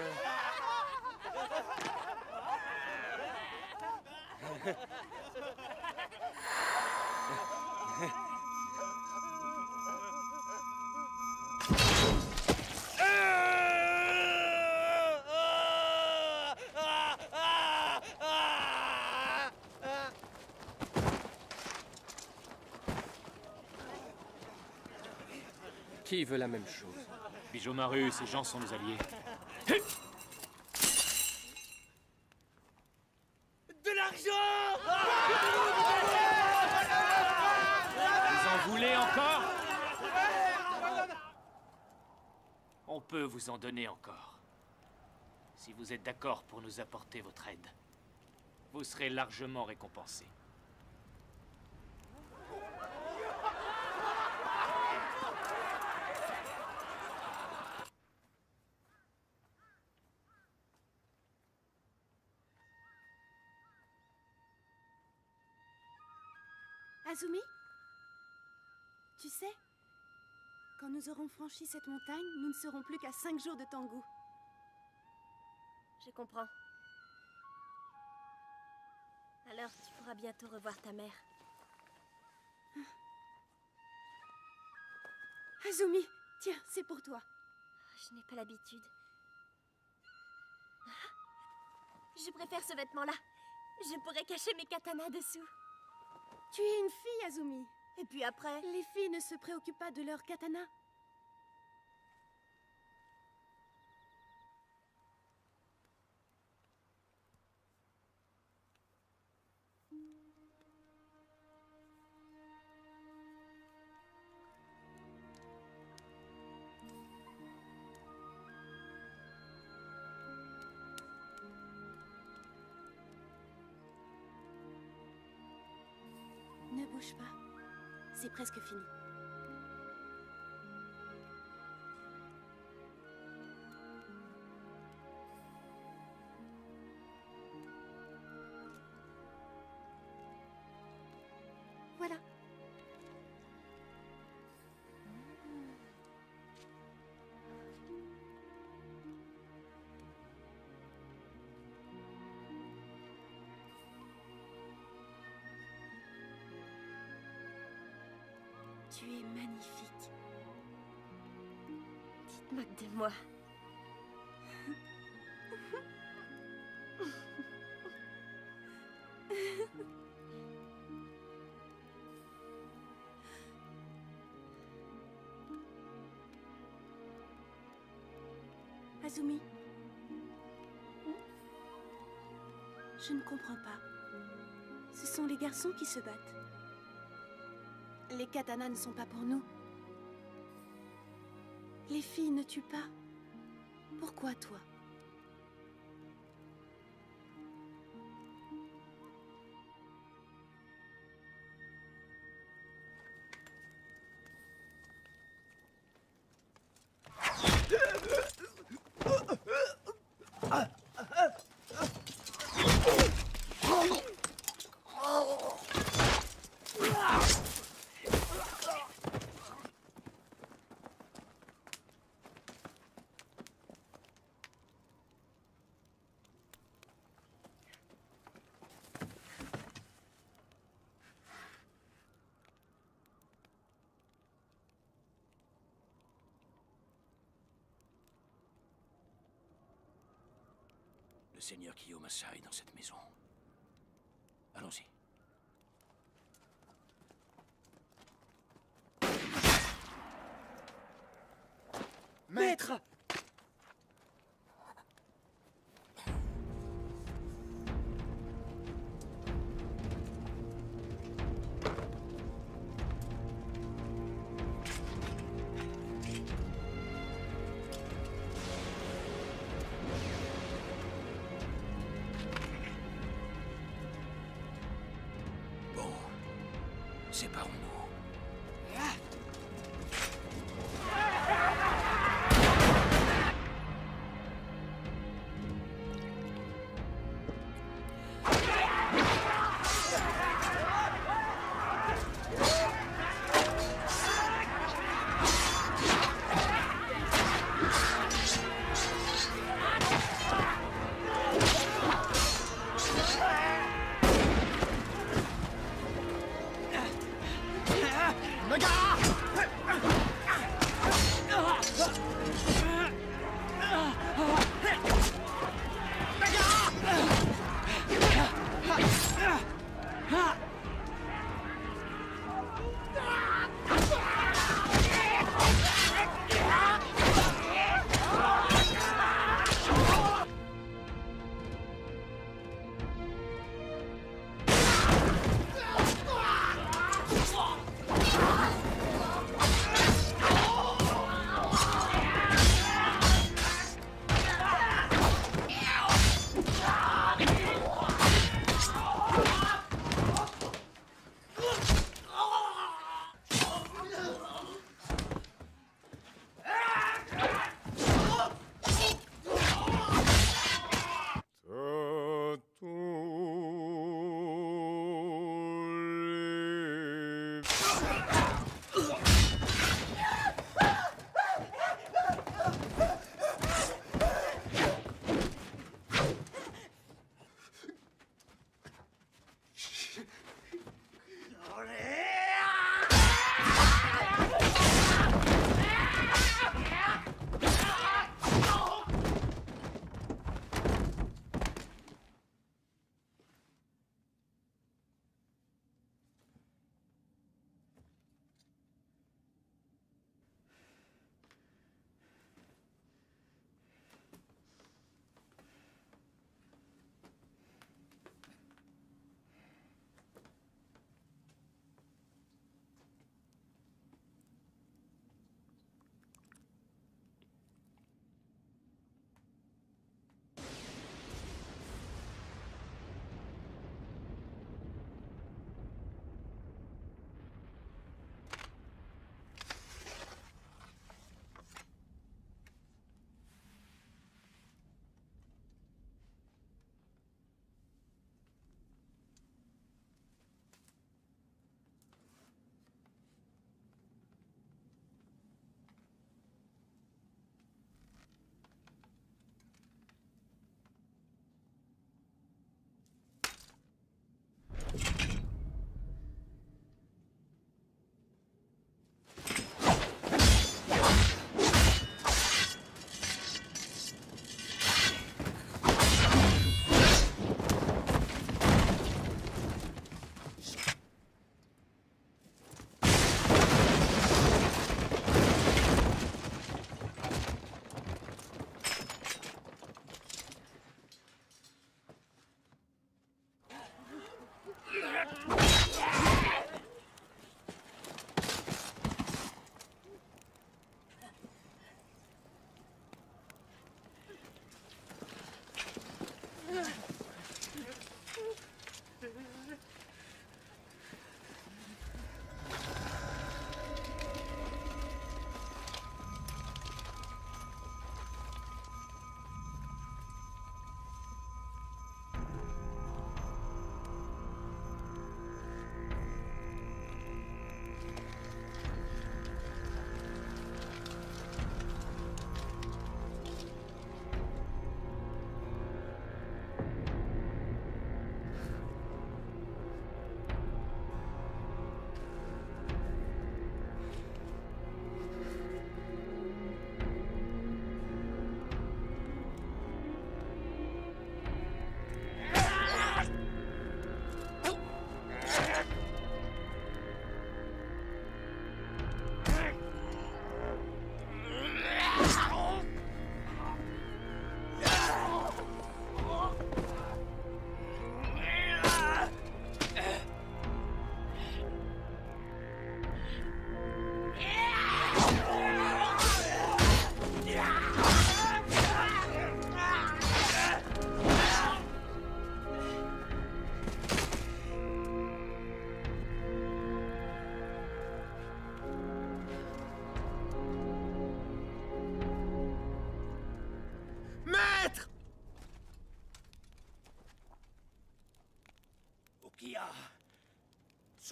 Qui veut la même chose? Bijomaru, ces gens sont nos alliés. De l'argent! Vous en voulez encore? On peut vous en donner encore. Si vous êtes d'accord pour nous apporter votre aide, vous serez largement récompensé. Azumi? Tu sais, quand nous aurons franchi cette montagne, nous ne serons plus qu'à cinq jours de Tengu. Je comprends. Alors, tu pourras bientôt revoir ta mère. Azumi, tiens, c'est pour toi. Je n'ai pas l'habitude. Je préfère ce vêtement-là. Je pourrais cacher mes katanas dessous. Tu es une fille, Azumi. Et puis après? Les filles ne se préoccupent pas de leur katana. Ne bouge pas. C'est presque fini. Voilà. Tu es magnifique. Tu te moques de moi. Azumi. Je ne comprends pas. Ce sont les garçons qui se battent. Les katanas ne sont pas pour nous. Les filles ne tuent pas. Pourquoi toi? Le seigneur Kiyomasa est dans cette maison. Allons-y. Maître! Séparons-nous.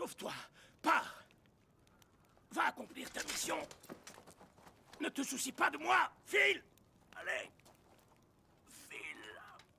Sauve-toi. Pars. Va accomplir ta mission. Ne te soucie pas de moi. File. Allez. File.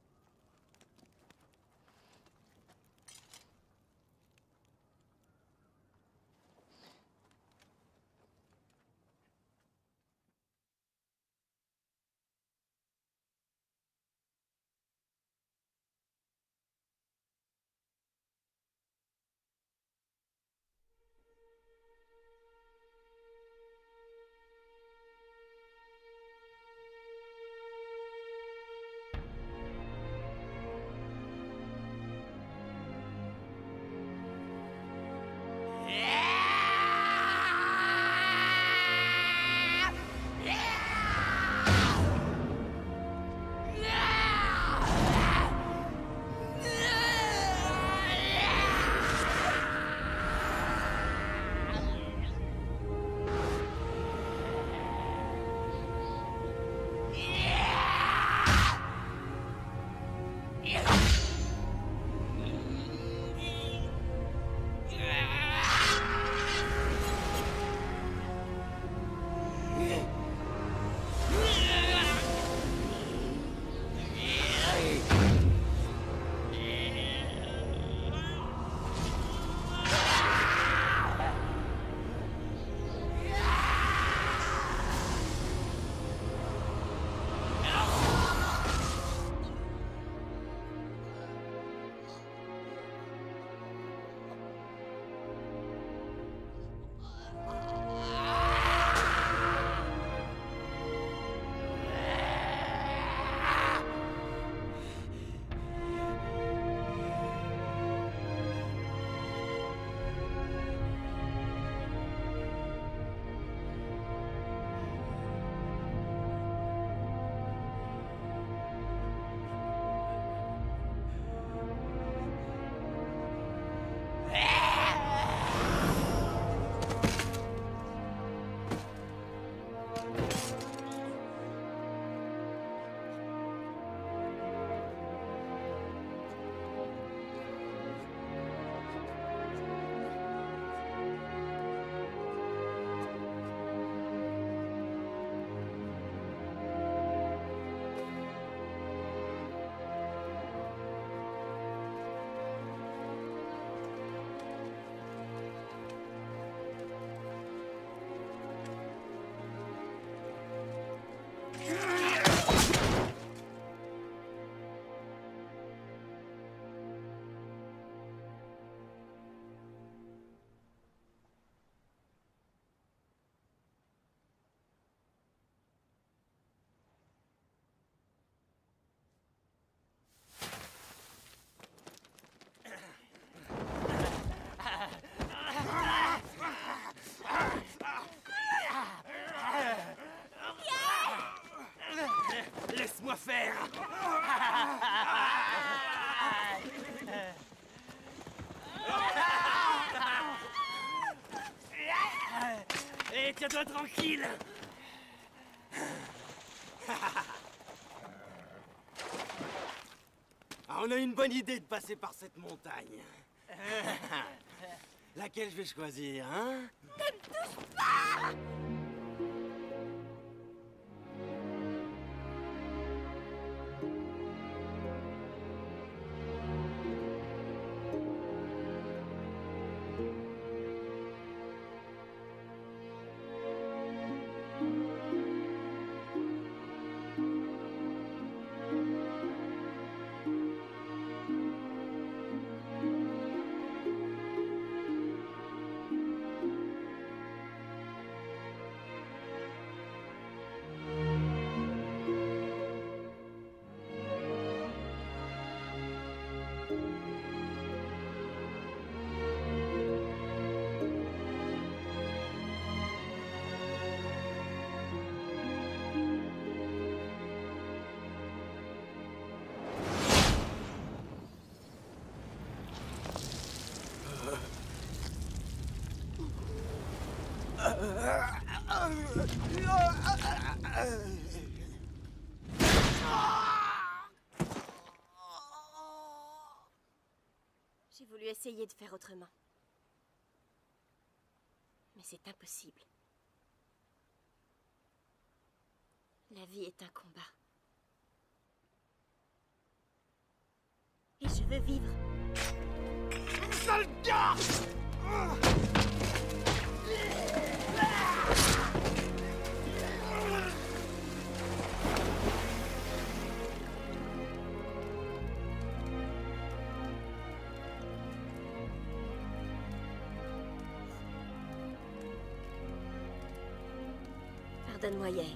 Laisse-moi faire. Et tiens-toi tranquille. Ah, on a une bonne idée de passer par cette montagne. Laquelle je vais choisir, hein? Ne me touche pas! J'ai voulu essayer de faire autrement. Mais c'est impossible. La vie est un combat. Et je veux vivre. Sale gars! Pardonne-moi, Yael.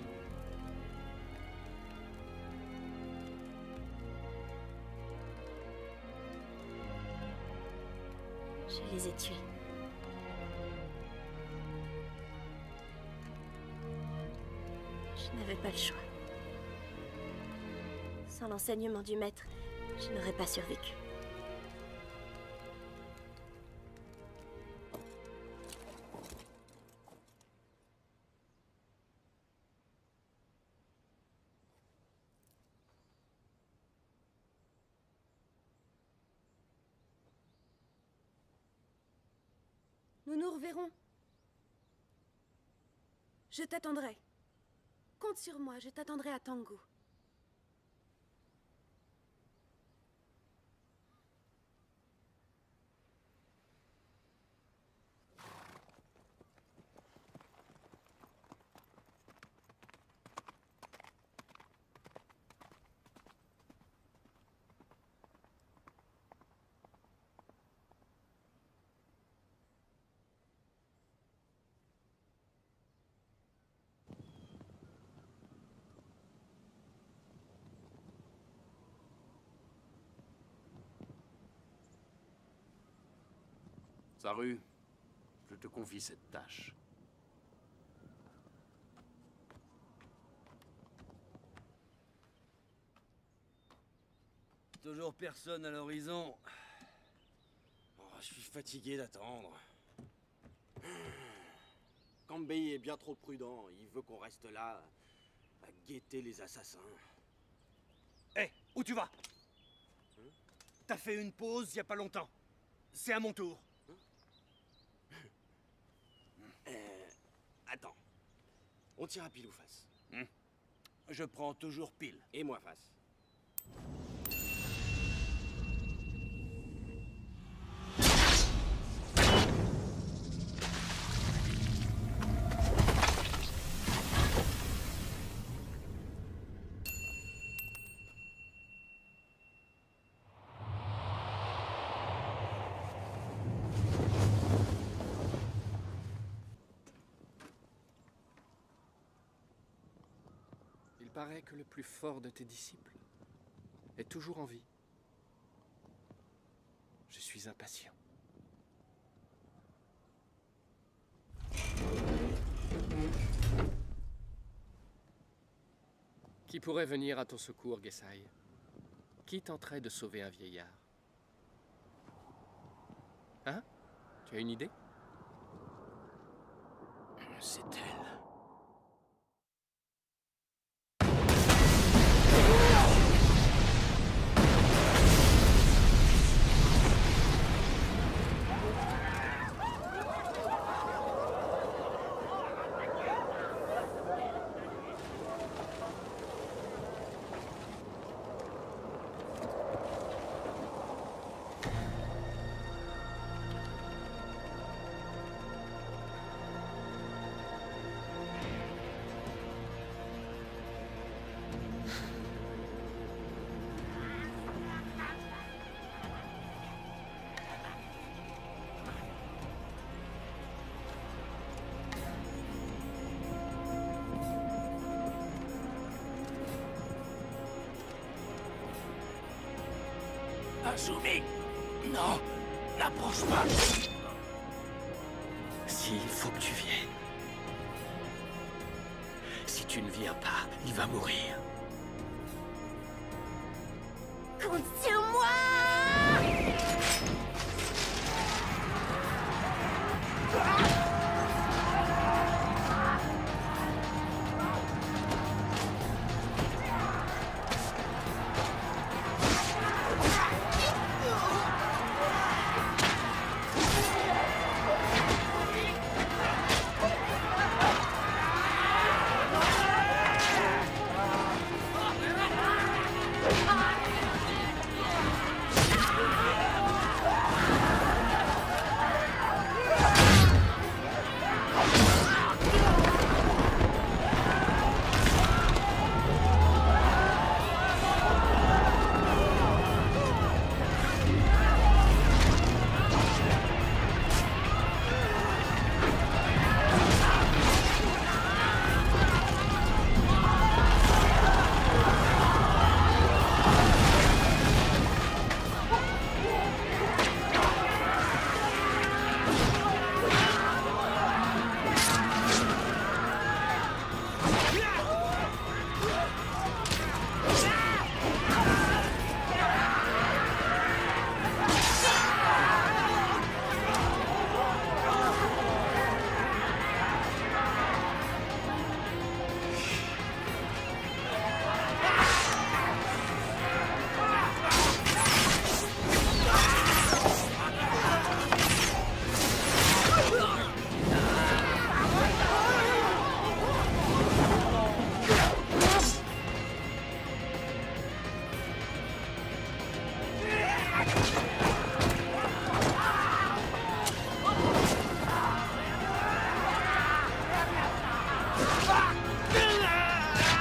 Je les ai tués. Je n'avais pas le choix. Sans l'enseignement du maître, je n'aurais pas survécu. Nous nous reverrons. Je t'attendrai. Compte sur moi, je t'attendrai à Tango. Saru, je te confie cette tâche. Toujours personne à l'horizon. Oh, je suis fatigué d'attendre. Kambei est bien trop prudent. Il veut qu'on reste là, à guetter les assassins. Hé, hey, où tu vas? Hein? T'as fait une pause il y a pas longtemps. C'est à mon tour. Euh, attends. On tire à pile ou face? hmm. Je prends toujours pile. Et moi face. Il paraît que le plus fort de tes disciples est toujours en vie. Je suis impatient. Qui pourrait venir à ton secours, Gesai? Qui tenterait de sauver un vieillard? Hein? Tu as une idée? C'est elle. Azumi! Non! N'approche pas! Si, il faut que tu viennes. Si tu ne viens pas, il va mourir. Compte sur moi!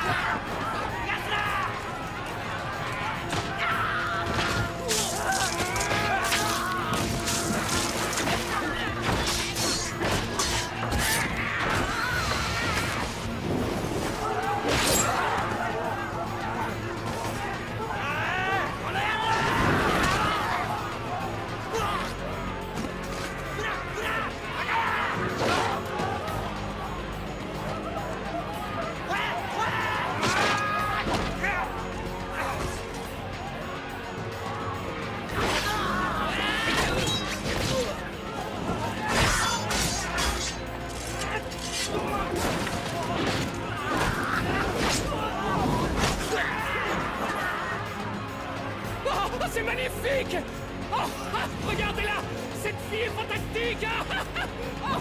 Oh, c'est magnifique! Oh, ah, regardez-la! Cette fille est fantastique! Oh.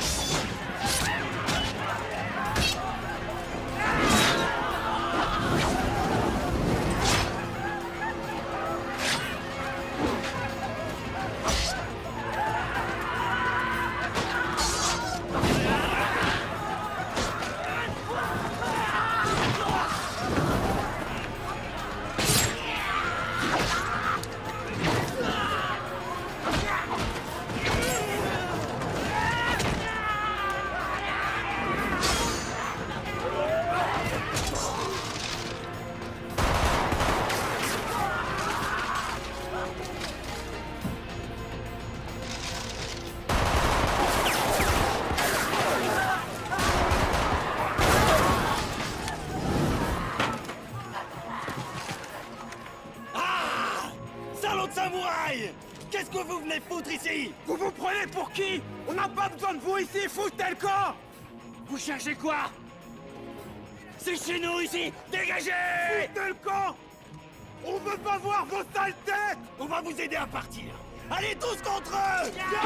Qu'est-ce que vous venez foutre ici? Vous vous prenez pour qui? On n'a pas besoin de vous ici, foutez le camp! Vous cherchez quoi? C'est chez nous ici! Dégagez! Foutez le camp! On veut pas voir vos sales têtes! On va vous aider à partir! Allez tous contre eux!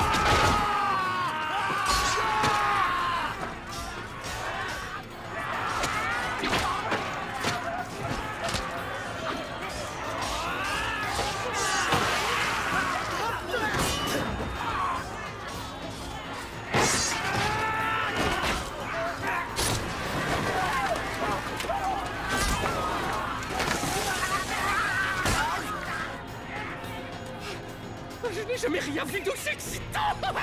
Je n'ai jamais rien vu d'aussi excitant!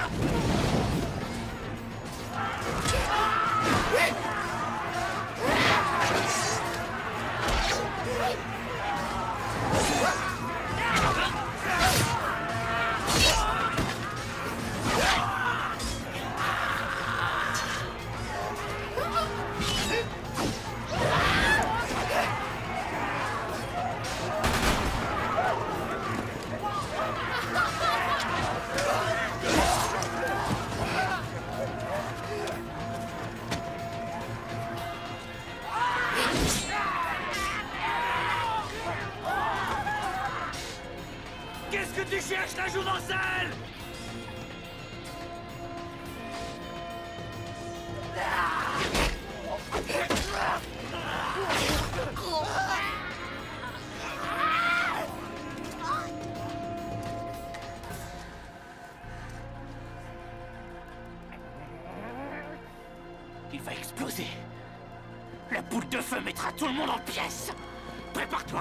Qu'est-ce que tu cherches, la joue dans le sale? Il va exploser. La boule de feu mettra tout le monde en pièces. Prépare-toi.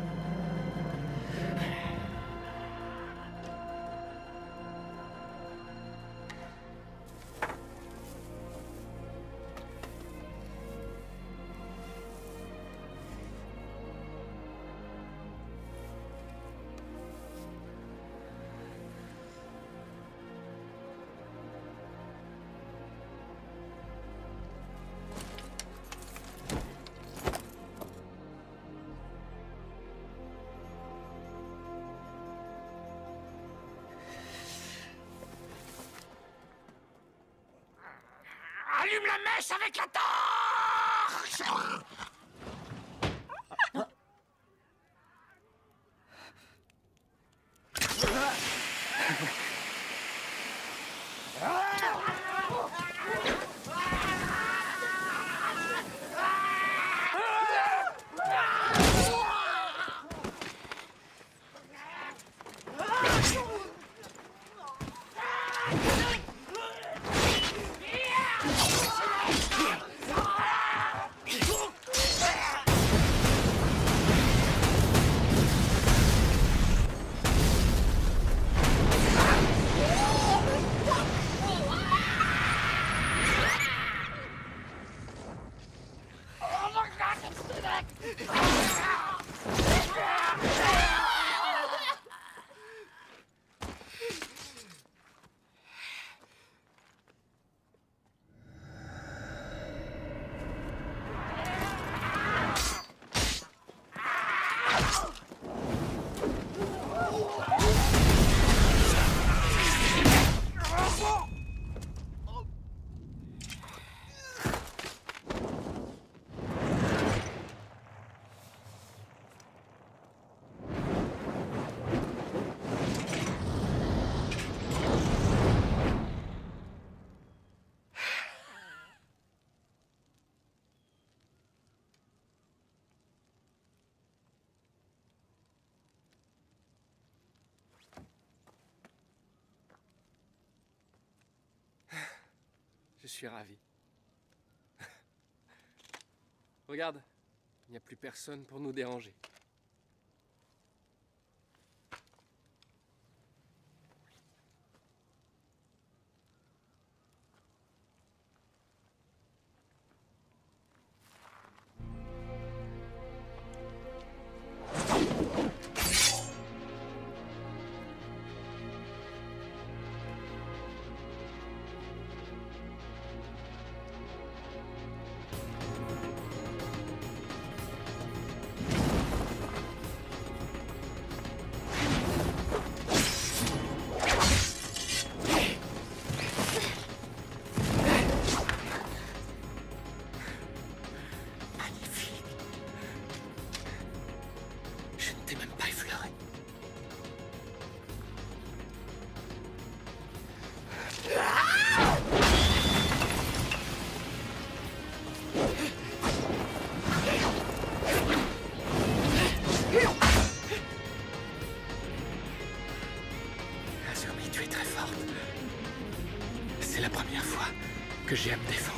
Allume la mèche avec la torche! suis ravi. Regarde, il n'y a plus personne pour nous déranger. Que j'ai à me défendre.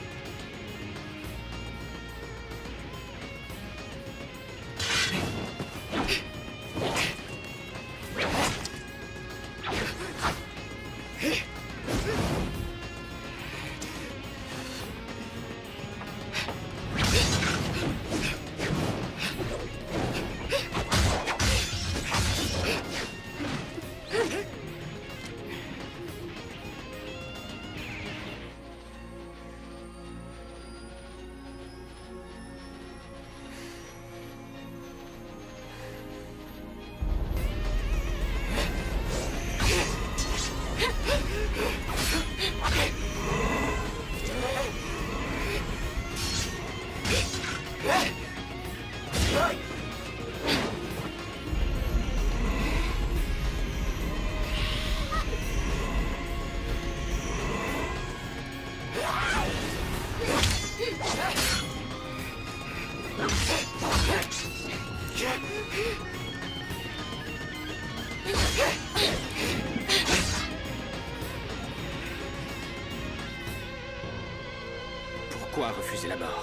Pourquoi refuser la mort?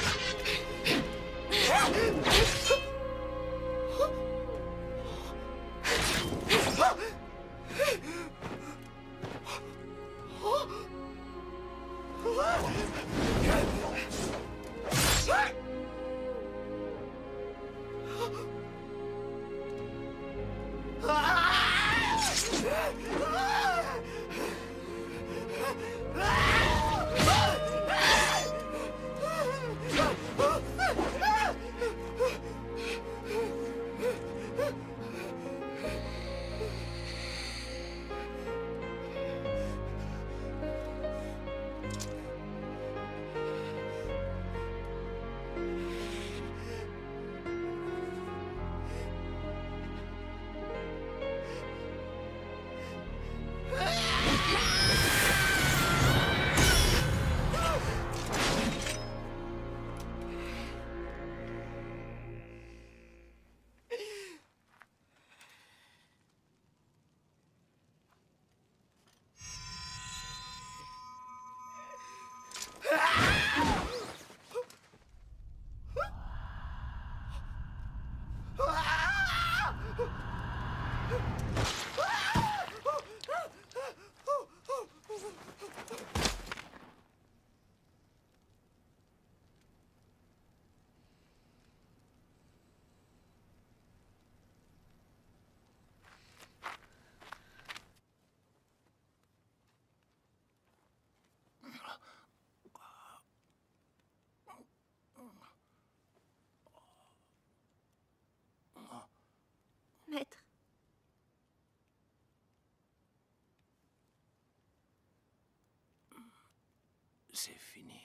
Maître. C'est fini.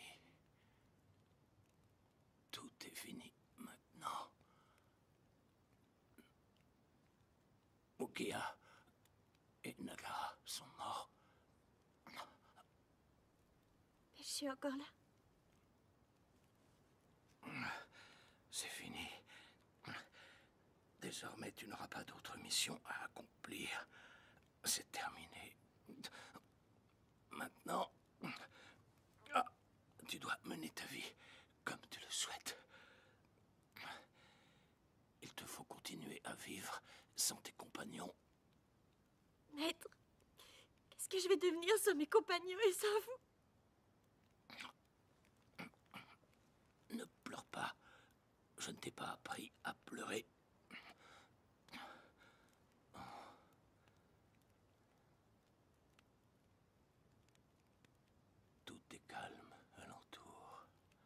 Tout est fini maintenant. Ukiah et Nagara sont morts. Mais je suis encore là. C'est fini. Désormais, tu n'auras pas d'autre mission à accomplir. C'est terminé. Maintenant, devenir sans mes compagnons et sans vous? Ne pleure pas. Je ne t'ai pas appris à pleurer. Tout est calme alentour.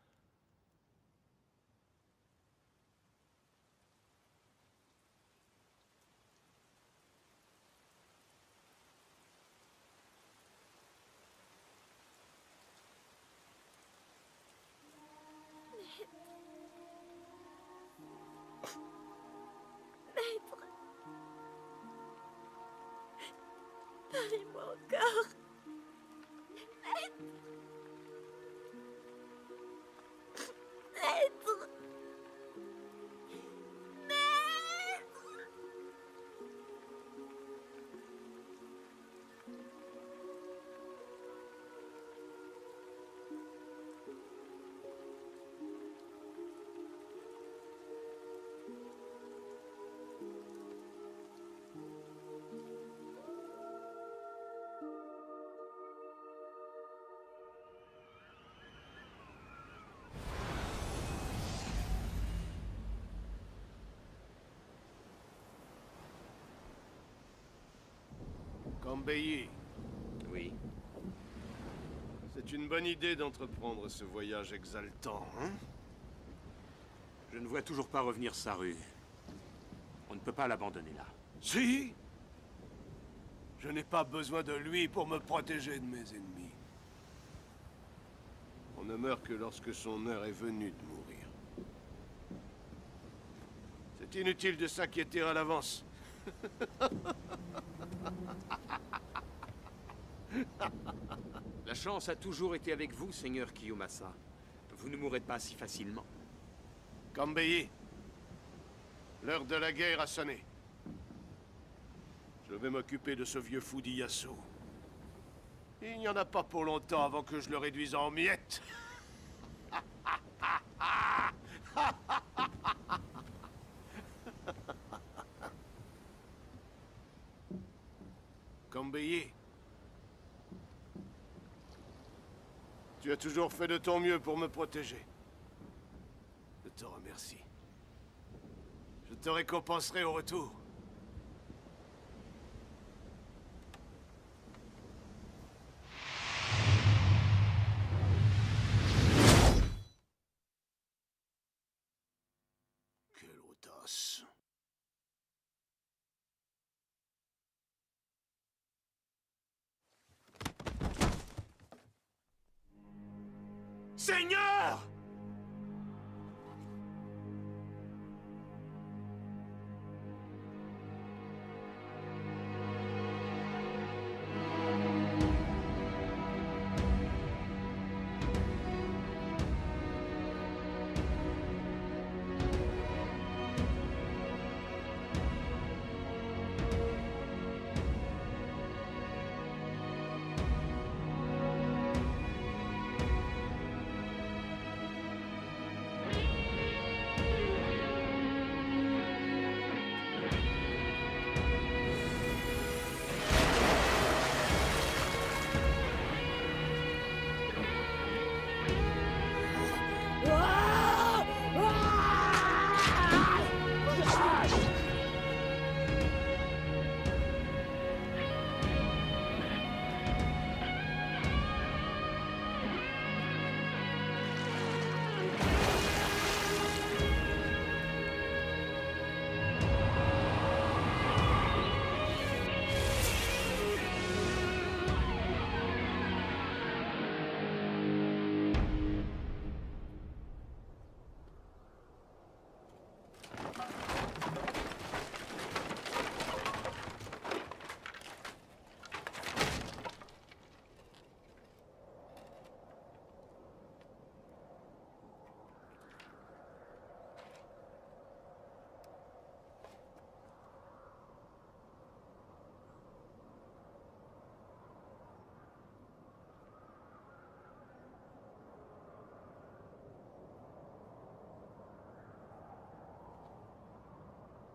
Maître. Parlez-moi encore. Maître. Maître. Maître. Cambéi. Oui. C'est une bonne idée d'entreprendre ce voyage exaltant, hein? Je ne vois toujours pas revenir Saru. On ne peut pas l'abandonner là. Si! Je n'ai pas besoin de lui pour me protéger de mes ennemis. On ne meurt que lorsque son heure est venue de mourir. C'est inutile de s'inquiéter à l'avance. La chance a toujours été avec vous, Seigneur Kiyomasa. Vous ne mourrez pas si facilement. Cambéi, l'heure de la guerre a sonné. Je vais m'occuper de ce vieux fou d'Iyasu. Il n'y en a pas pour longtemps avant que je le réduise en miettes. Cambéi, tu as toujours fait de ton mieux pour me protéger. Je te remercie. Je te récompenserai au retour. Quelle audace. Seigneur!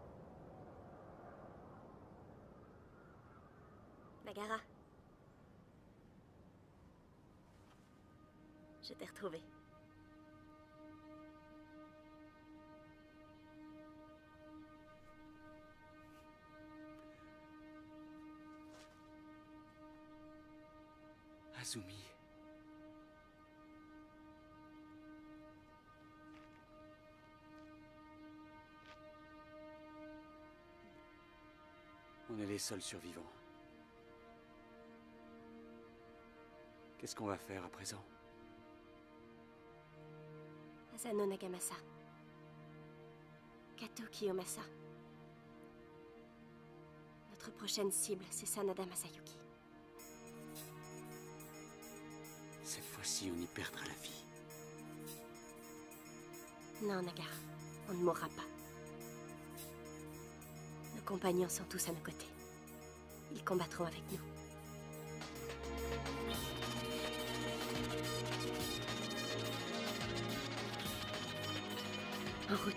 Nagara, Je t'ai retrouvé. Azumi. On est les seuls survivants. Qu'est-ce qu'on va faire à présent? Asano Nagamasa. Kato Kiyomasa. Notre prochaine cible, c'est Sanada Masayuki. Cette fois-ci, on y perdra la vie. Non, Nagara, on ne mourra pas. Nos compagnons sont tous à nos côtés. Ils combattront avec nous. En route.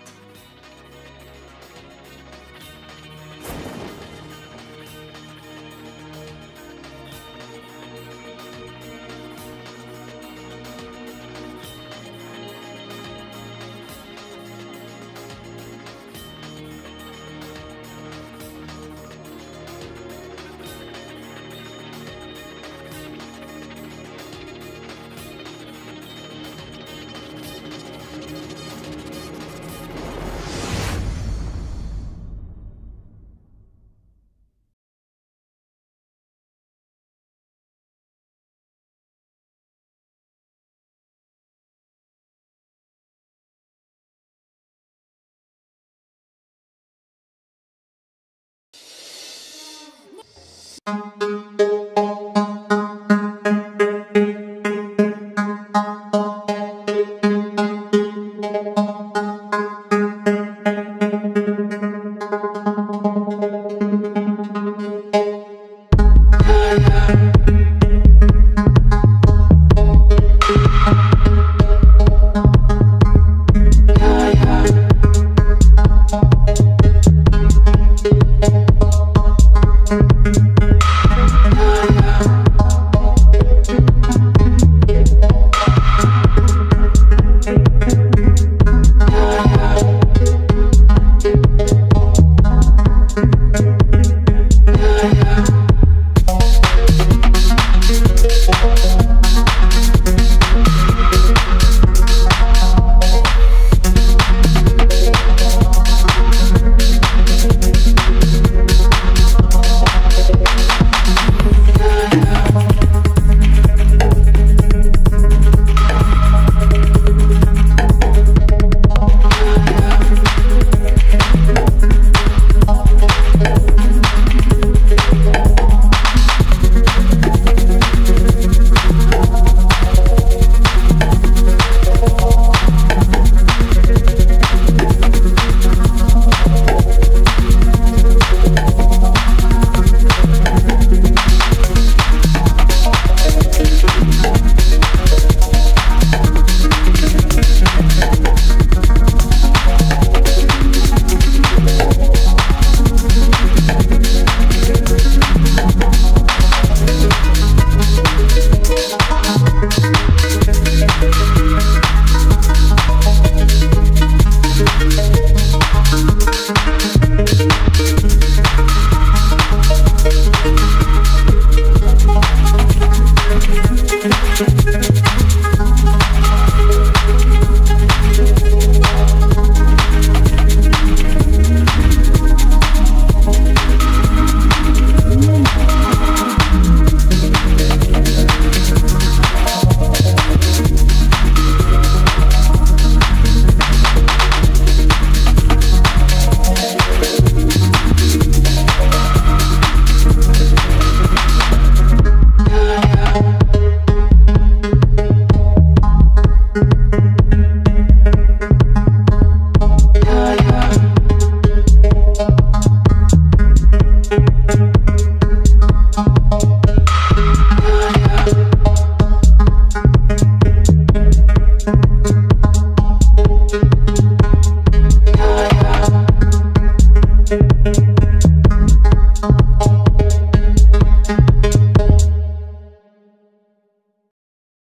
Thank you.